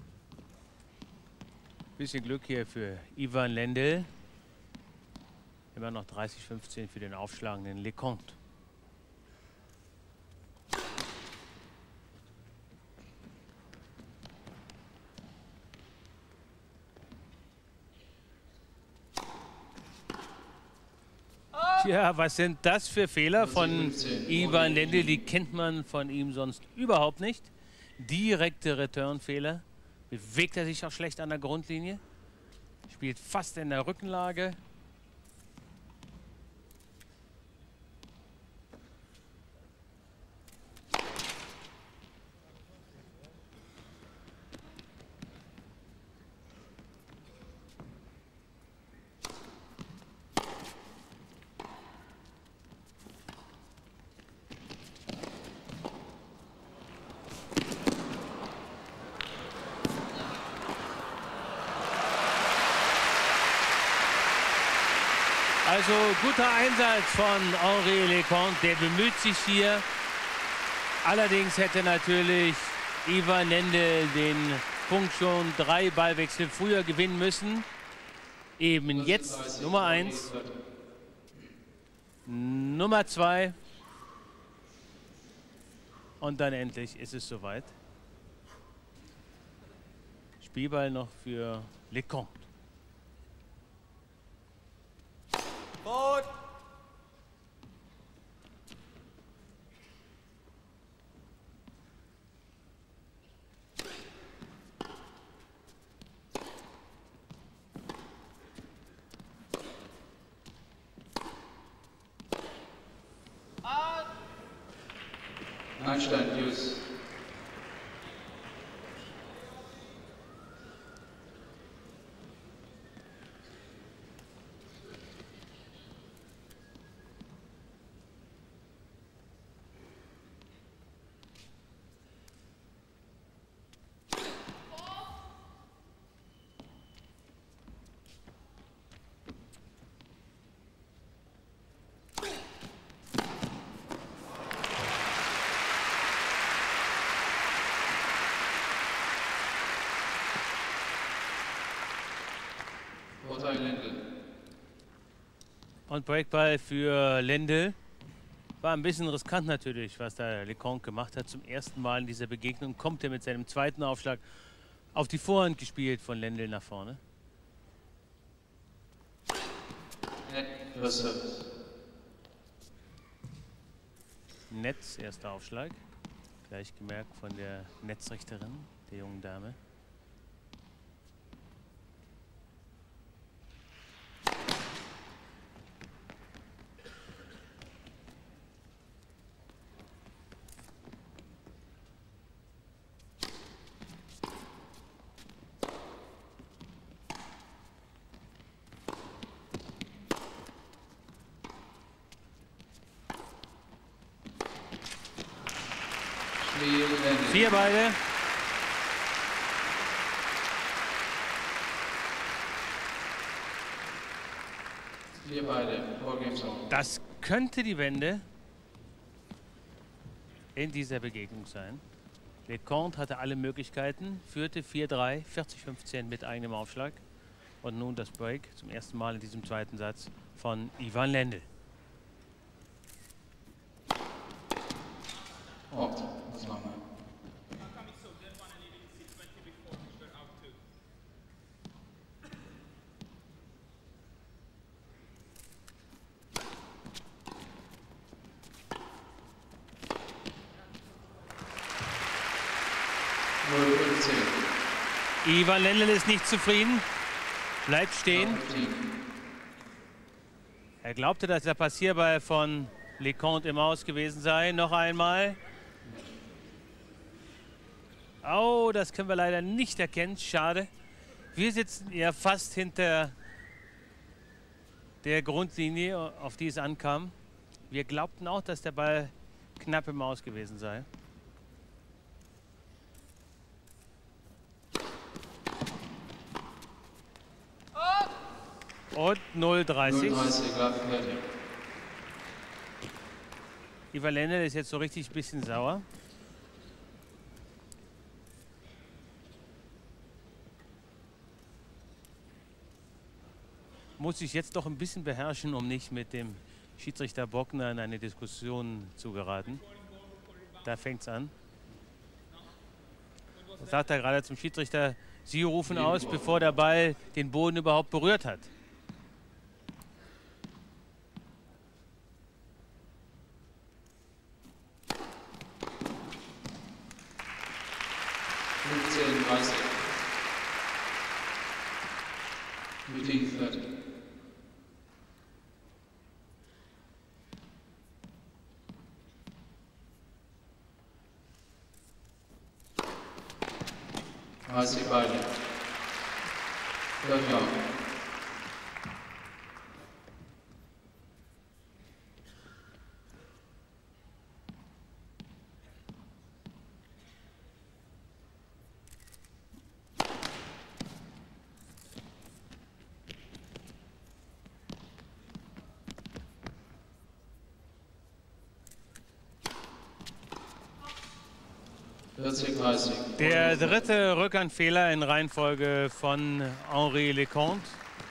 Bisschen Glück hier für Ivan Lendl. Immer noch 30-15 für den aufschlagenden Leconte. Tja, was sind das für Fehler von Ivan Lendl? Die kennt man von ihm sonst überhaupt nicht. Direkte Return-Fehler. Bewegt er sich auch schlecht an der Grundlinie. Spielt fast in der Rückenlage. Also guter Einsatz von Henri Leconte, der bemüht sich hier. Allerdings hätte natürlich Ivan Lendl den Punkt schon 3 Ballwechsel früher gewinnen müssen. Eben jetzt Nummer 1, Nummer 2 und dann endlich ist es soweit. Spielball noch für Leconte. Rot. Einstein, Hughes. Und Breakball für Lendl. War ein bisschen riskant natürlich, was da Leconte gemacht hat. Zum ersten Mal in dieser Begegnung kommt er mit seinem zweiten Aufschlag auf die Vorhand gespielt von Lendl nach vorne. Netz, erster Aufschlag. Gleich gemerkt von der Netzrichterin, der jungen Dame. Vier beide. Wir beide. Das könnte die Wende in dieser Begegnung sein. Leconte hatte alle Möglichkeiten, führte 4-3, 40-15 mit eigenem Aufschlag. Und nun das Break zum ersten Mal in diesem zweiten Satz von Ivan Lendl. Was machen wir? Ivan Lendl ist nicht zufrieden, bleibt stehen. Er glaubte, dass der Passierball von Leconte im Aus gewesen sei. Noch einmal. Oh, das können wir leider nicht erkennen. Schade. Wir sitzen eher fast hinter der Grundlinie, auf die es ankam. Wir glaubten auch, dass der Ball knapp im Aus gewesen sei. Und 0:30. Ivan Lendl ist jetzt so richtig ein bisschen sauer. muss sich jetzt doch ein bisschen beherrschen, um nicht mit dem Schiedsrichter Bockner in eine Diskussion zu geraten. Da fängt es an. Was sagt er gerade zum Schiedsrichter? Sie rufen aus, bevor der Ball den Boden überhaupt berührt hat. Meeting 30. Beide. Third down. Der dritte Rückhandfehler in Reihenfolge von Henri Leconte.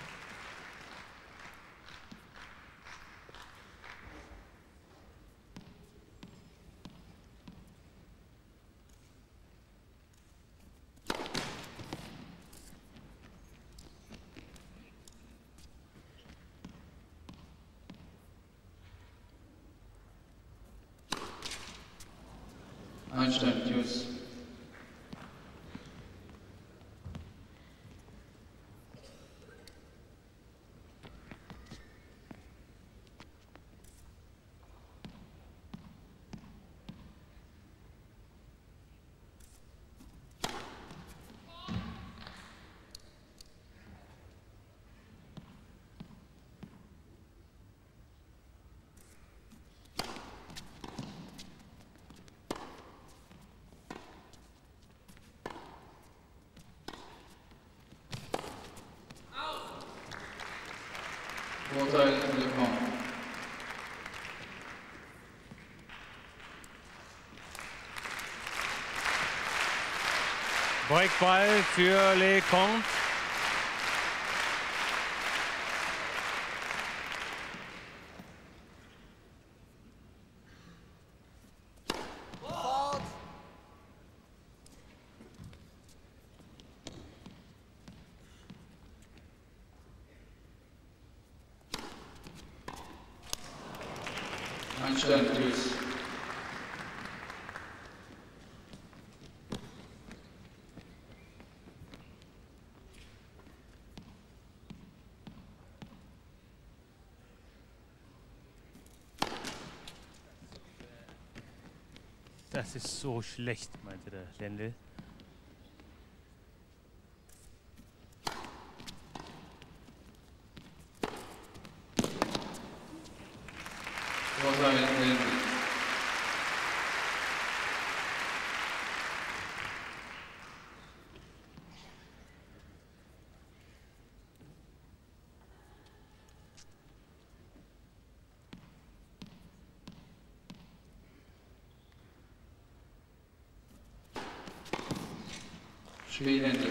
Einstein, Hughes. Vorteil Leconte. Breakball für Leconte. Einstein, Hughes. Das ist so schlecht, meinte der Lendl. Vorteil Lendl. Spielende.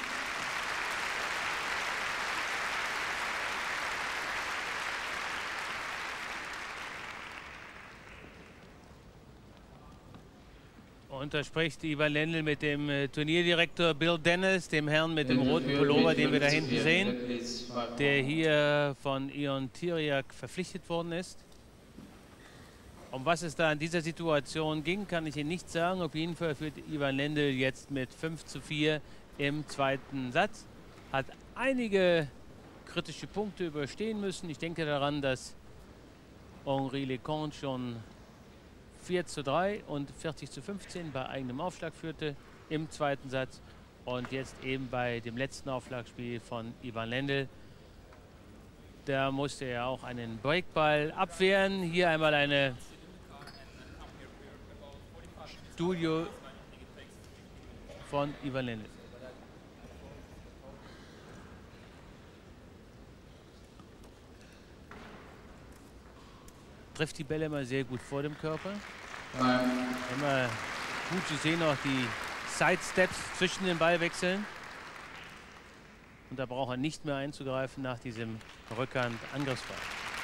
Und da spricht Ivan Lendl mit dem Turnierdirektor Bill Dennis, dem Herrn mit dem roten Pullover, den wir da hinten sehen, der hier von Ion Tiriac verpflichtet worden ist. Um was es da in dieser Situation ging, kann ich Ihnen nicht sagen. Auf jeden Fall führt Ivan Lendl jetzt mit 5:4 im zweiten Satz. Hat einige kritische Punkte überstehen müssen. Ich denke daran, dass Henri Leconte schon 4:3 und 40:15 bei eigenem Aufschlag führte im zweiten Satz. Und jetzt eben bei dem letzten Aufschlagspiel von Ivan Lendl. Da musste er auch einen Breakball abwehren. Hier einmal eine Studio von Ivan Lendl. Trifft die Bälle immer sehr gut vor dem Körper. Immer gut zu sehen, auch die Side-Steps zwischen den Ballwechseln. Und da braucht er nicht mehr einzugreifen nach diesem Rückhand-Angriffsfall.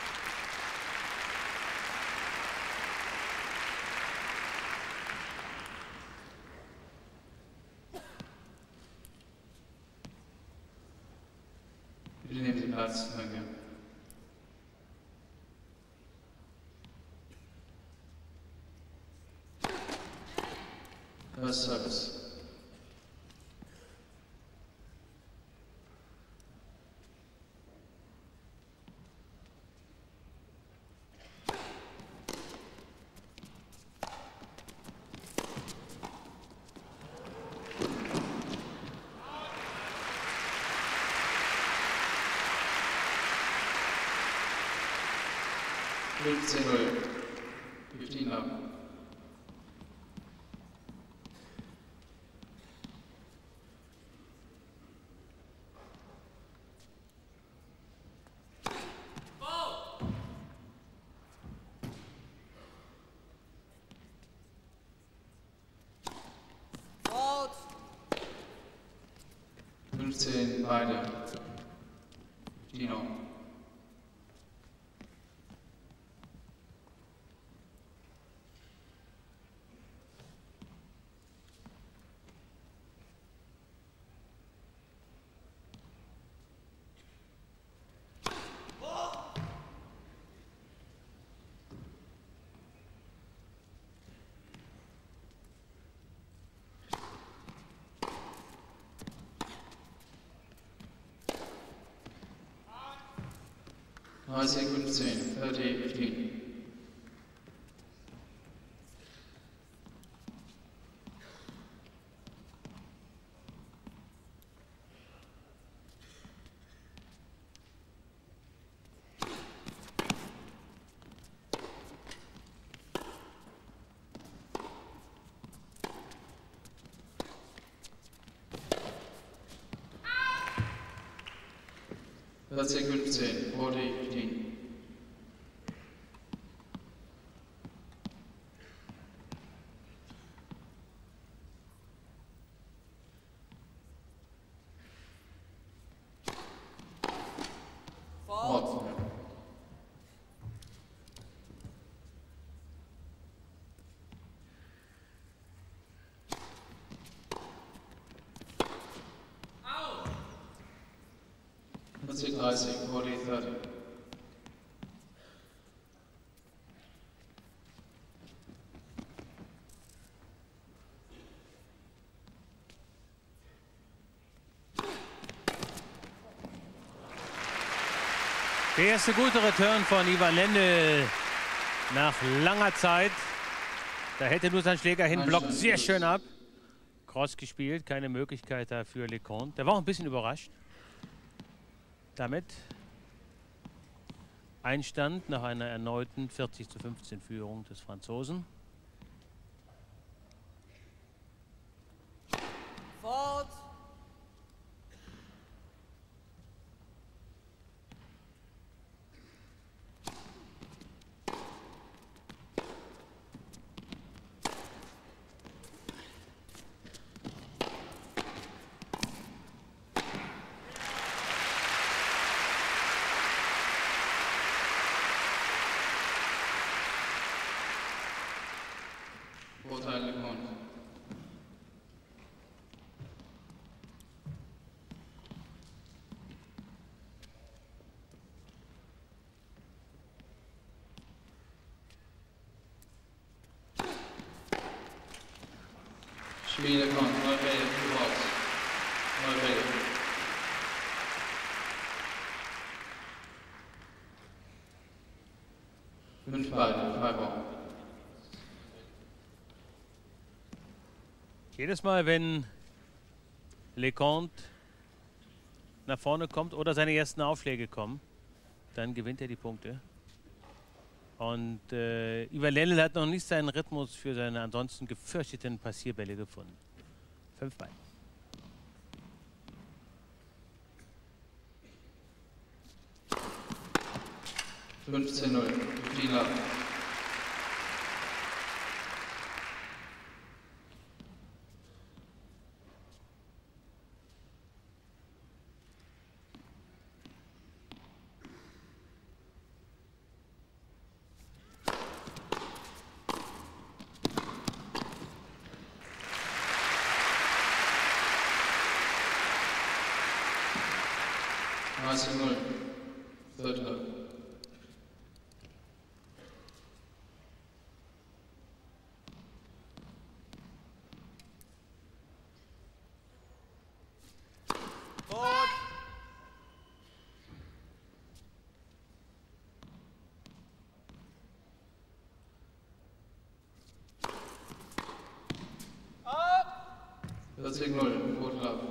Bitte nehmen Sie Platz. Danke. First Service. Fünfzehn 15 Love. Fault. 15 beide. Dino. Nice 15, 30, 15. That's a good 10, 40, 15. Fault. That's a classic, 40, 30. Der erste gute Return von Ivan Lendl nach langer Zeit. Da hätte nur sein Schläger hin, blockt sehr schön ab. Cross gespielt, keine Möglichkeit da für LeConte. Der war auch ein bisschen überrascht. Damit Einstand nach einer erneuten 40:15 Führung des Franzosen. Fault. Vorteil LeConte. Spiel LeConte, 9 Bälle, 2 Balls. 9 Bälle. Fünf Bälle, 3 Ball. Jedes Mal, wenn LeConte nach vorne kommt oder seine ersten Aufschläge kommen, dann gewinnt er die Punkte. Und Ivan Lendl hat noch nicht seinen Rhythmus für seine ansonsten gefürchteten Passierbälle gefunden. 5 Beine. Fünfzehn 0, 15 Love. 30-0. Viertel. Fort. Ab. 40-0. Viertel ab.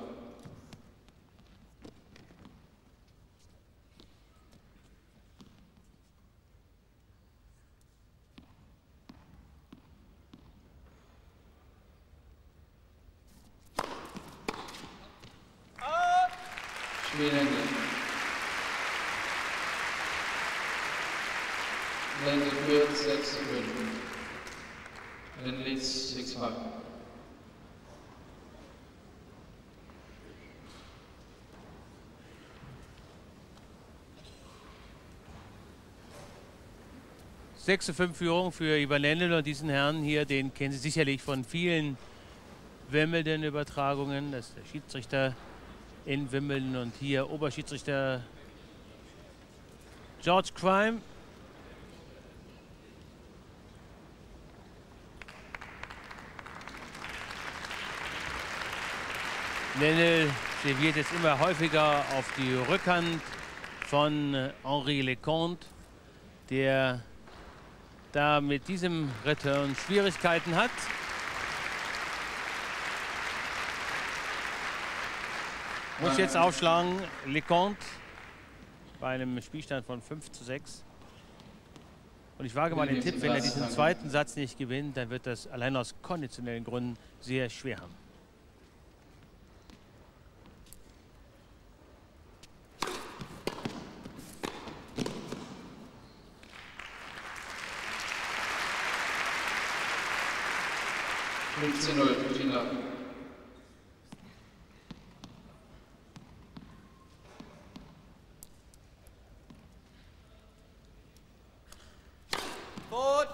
Spielende. Länge führt 6-5. Then leads 6-5. Sechs zu 5 Führung für Ivan Lendl und diesen Herrn hier, den kennen Sie sicherlich von vielen Wimbledon-Übertragungen. Das ist der Schiedsrichter in Wimbledon und hier Oberschiedsrichter George Crime. Lendl serviert jetzt immer häufiger auf die Rückhand von Henri Leconte, der da mit diesem Return Schwierigkeiten hat. Muss jetzt aufschlagen, Leconte, bei einem Spielstand von 5-6. Und ich wage mal den Tipp, wenn er diesen zweiten Satz nicht gewinnt, dann wird das allein aus konditionellen Gründen sehr schwer haben. China. Fort.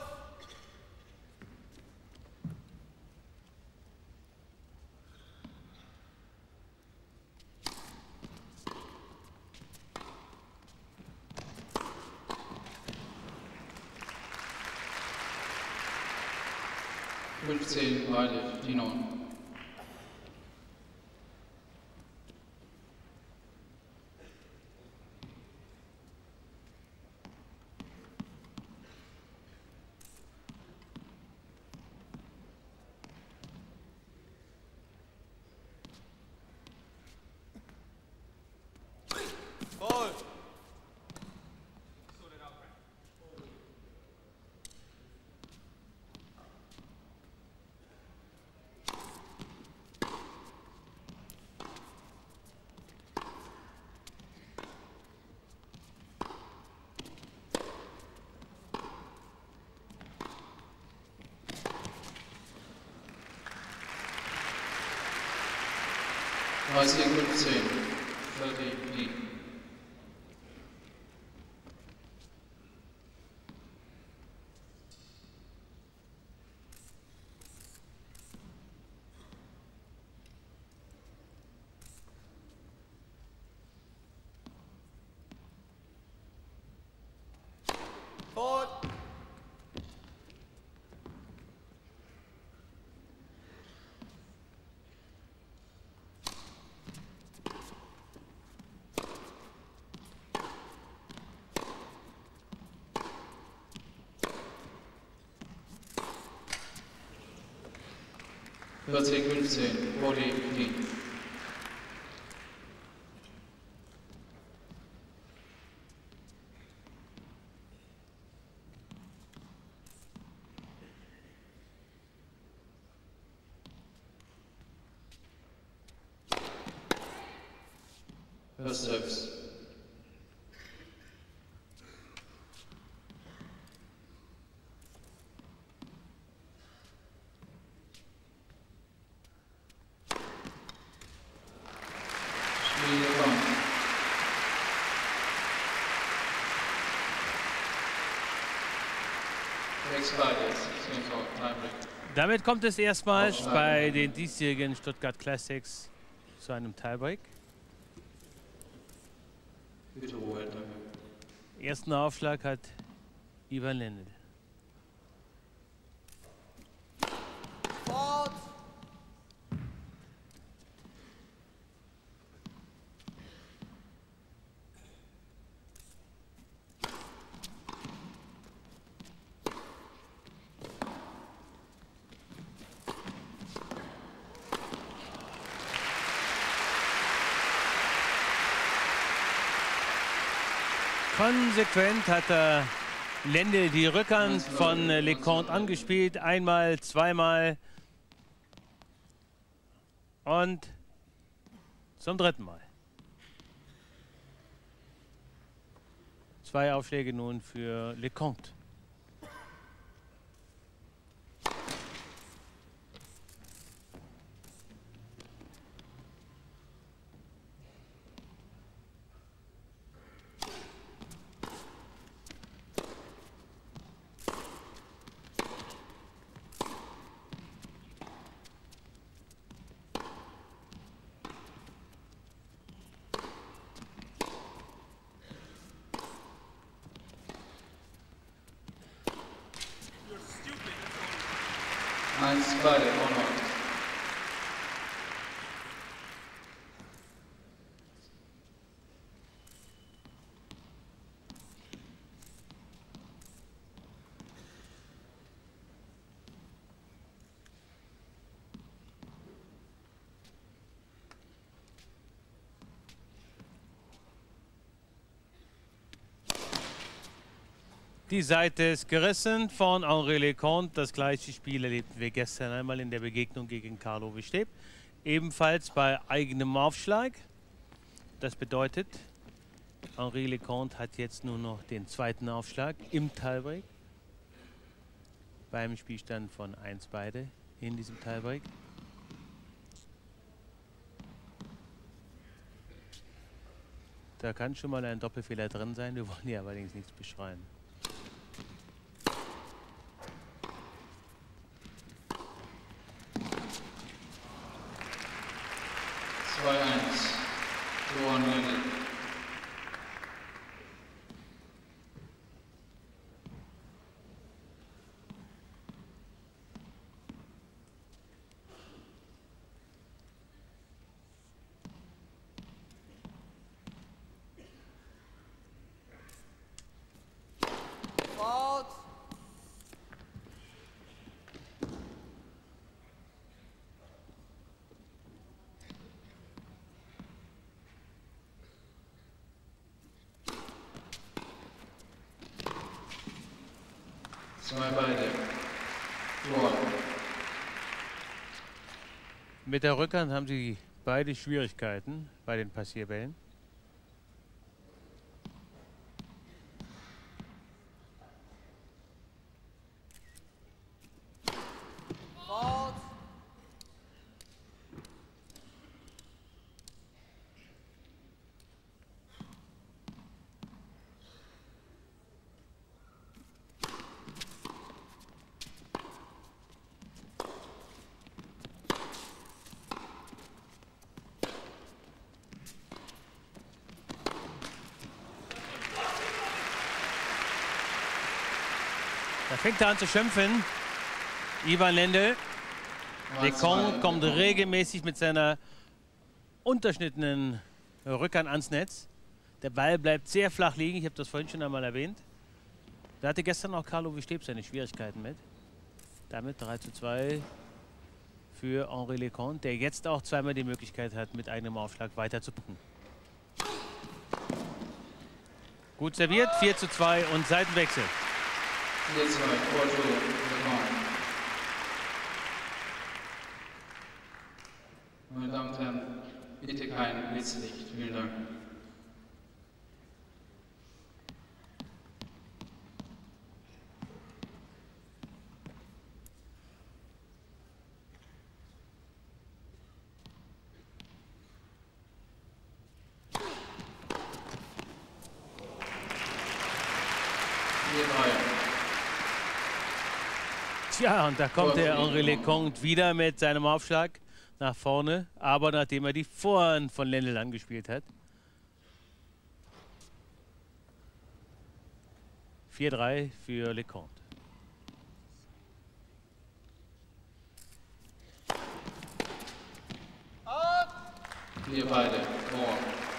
Weiter, Dino. Ball. Was 15. 30. Fort. Vierzig 15. Body Knee. First service. Damit kommt es erstmals bei den diesjährigen Stuttgart Classics zu einem Tiebreak. Bitte Ruhe, danke. Ersten Aufschlag hat Ivan Lendl. Fort. Konsequent hat Lendl die Rückhand von Leconte angespielt. Einmal, zweimal und zum dritten Mal. 2 Aufschläge nun für Leconte. Eins, beide, Ordnung. Die Seite ist gerissen von Henri Leconte. Das gleiche Spiel erlebten wir gestern einmal in der Begegnung gegen Carlo Wisteb. Ebenfalls bei eigenem Aufschlag. Das bedeutet, Henri Leconte hat jetzt nur noch den zweiten Aufschlag im Tiebreak. Beim Spielstand von 1 beide in diesem Tiebreak. Da kann schon mal ein Doppelfehler drin sein. Wir wollen hier allerdings nichts beschreien. Johann Lendl. Fort. Zwei beide. Tor. Mit der Rückhand haben sie beide Schwierigkeiten bei den Passierbällen. Fort. Da fängt er an zu schimpfen. Ivan Lendl. Leconte kommt regelmäßig mit seiner unterschnittenen Rückhand ans Netz. Der Ball bleibt sehr flach liegen. Ich habe das vorhin schon einmal erwähnt. Da hatte gestern auch Carlo Wisteb seine Schwierigkeiten mit. Damit 3:2 für Henri Leconte, der jetzt auch zweimal die Möglichkeit hat, mit eigenem Aufschlag weiter zu punkten. Gut serviert, 4:2 und Seitenwechsel. 4-2, Porto, Leconte. Meine Damen und Herren, bitte kein Blitzlicht. Vielen Dank. Tja, und da kommt der Henri Leconte wieder mit seinem Aufschlag nach vorne, aber nachdem er die Vorhand von Lendl angespielt hat. 4-3 für Leconte. Wir beide. Vor.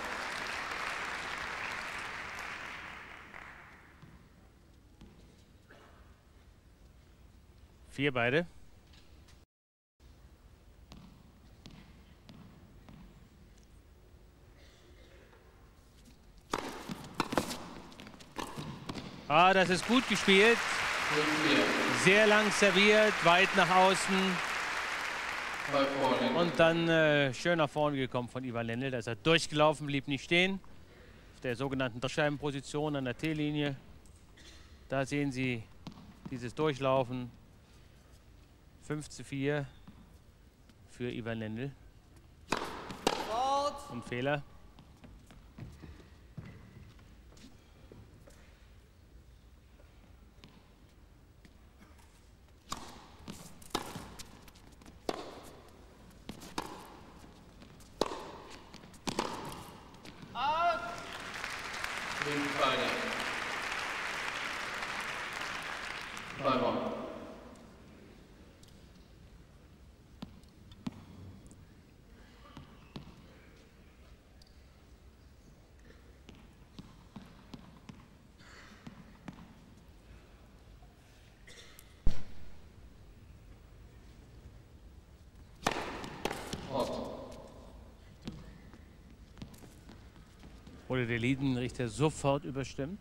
Vier beide. Ah, das ist gut gespielt. 5-4. Sehr lang serviert, weit nach außen. Und dann schön nach vorne gekommen von Ivan Lendl. Da ist er durchgelaufen, blieb nicht stehen. Auf der sogenannten Drehscheibenposition an der T-Linie. Da sehen Sie dieses Durchlaufen. 5-4 für Ivan Lendl. Fault. Und Fehler. Wurde der Linienrichter sofort überstimmt?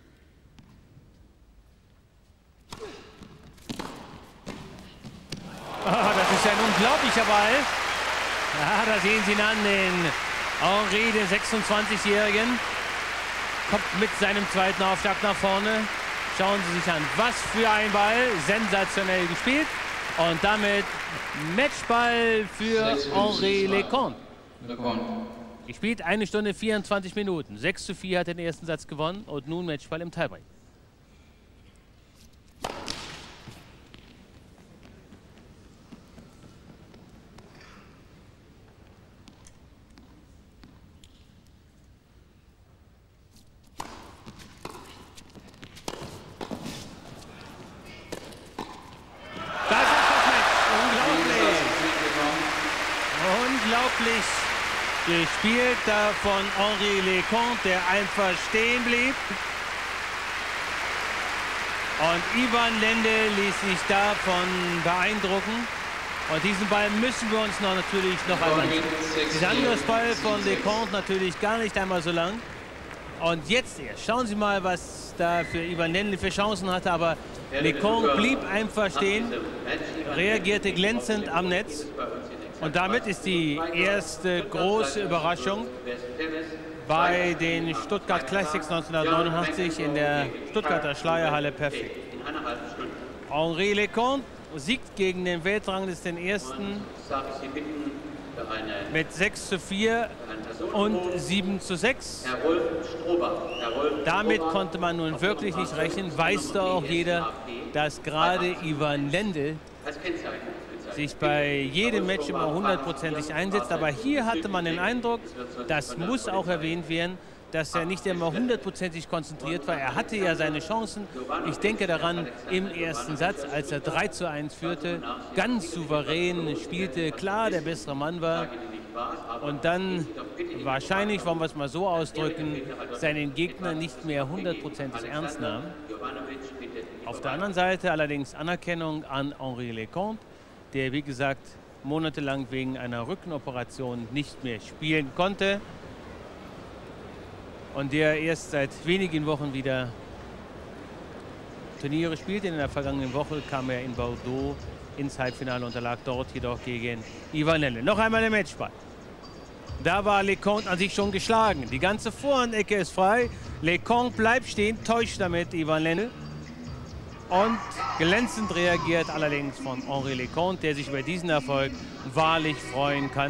Ah, das ist ein unglaublicher Ball. Ja, da sehen Sie ihn an, den Henri, den 26-Jährigen. Kommt mit seinem zweiten Aufschlag nach vorne. Schauen Sie sich an, was für ein Ball. Sensationell gespielt. Und damit Matchball für Henri Leconte. Gespielt 1 Stunde 24 Minuten. 6-4 hat den ersten Satz gewonnen und nun Matchball im Tiebreak. Das ist das Match. Unglaublich gespielt da von Henri Leconte, der einfach stehen blieb. Und Ivan Lendl ließ sich davon beeindrucken. Und diesen Ball müssen wir uns natürlich noch einmal sehen. Dieser Angriffsball von Leconte natürlich gar nicht einmal so lang. Und jetzt erst, schauen Sie mal, was da für Ivan Lendl für Chancen hatte. Aber Leconte blieb einfach stehen, reagierte glänzend am Netz. Und damit ist die erste große Überraschung bei den Stuttgart Classics 1989 in der Stuttgarter Schleierhalle perfekt. Henri Leconte siegt gegen den Weltranglisten Ersten mit 6-4 und 7-6. Damit konnte man nun wirklich nicht rechnen. Weiß doch auch jeder, dass gerade Ivan Lendl sich bei jedem Match immer 100%ig einsetzt. Aber hier hatte man den Eindruck, das muss auch erwähnt werden, dass er nicht immer 100%ig konzentriert war. Er hatte ja seine Chancen. Ich denke daran, im ersten Satz, als er 3-1 führte, ganz souverän spielte, klar der bessere Mann war. Und dann wahrscheinlich, wollen wir es mal so ausdrücken, seinen Gegner nicht mehr 100%ig ernst nahm. Auf der anderen Seite allerdings Anerkennung an Henri Leconte, der, wie gesagt, monatelang wegen einer Rückenoperation nicht mehr spielen konnte und der erst seit wenigen Wochen wieder Turniere spielt. In der vergangenen Woche kam er in Bordeaux ins Halbfinale, unterlag dort jedoch gegen Ivan Lendl. Noch einmal der Matchball. Da war Leconte an sich schon geschlagen. Die ganze Vorhandecke ist frei. Leconte bleibt stehen, täuscht damit Ivan Lendl. Und glänzend reagiert allerdings von Henri Leconte, der sich über diesen Erfolg wahrlich freuen kann.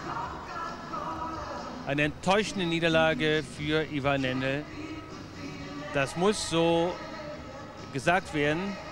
Eine enttäuschende Niederlage für Ivan Lendl. Das muss so gesagt werden.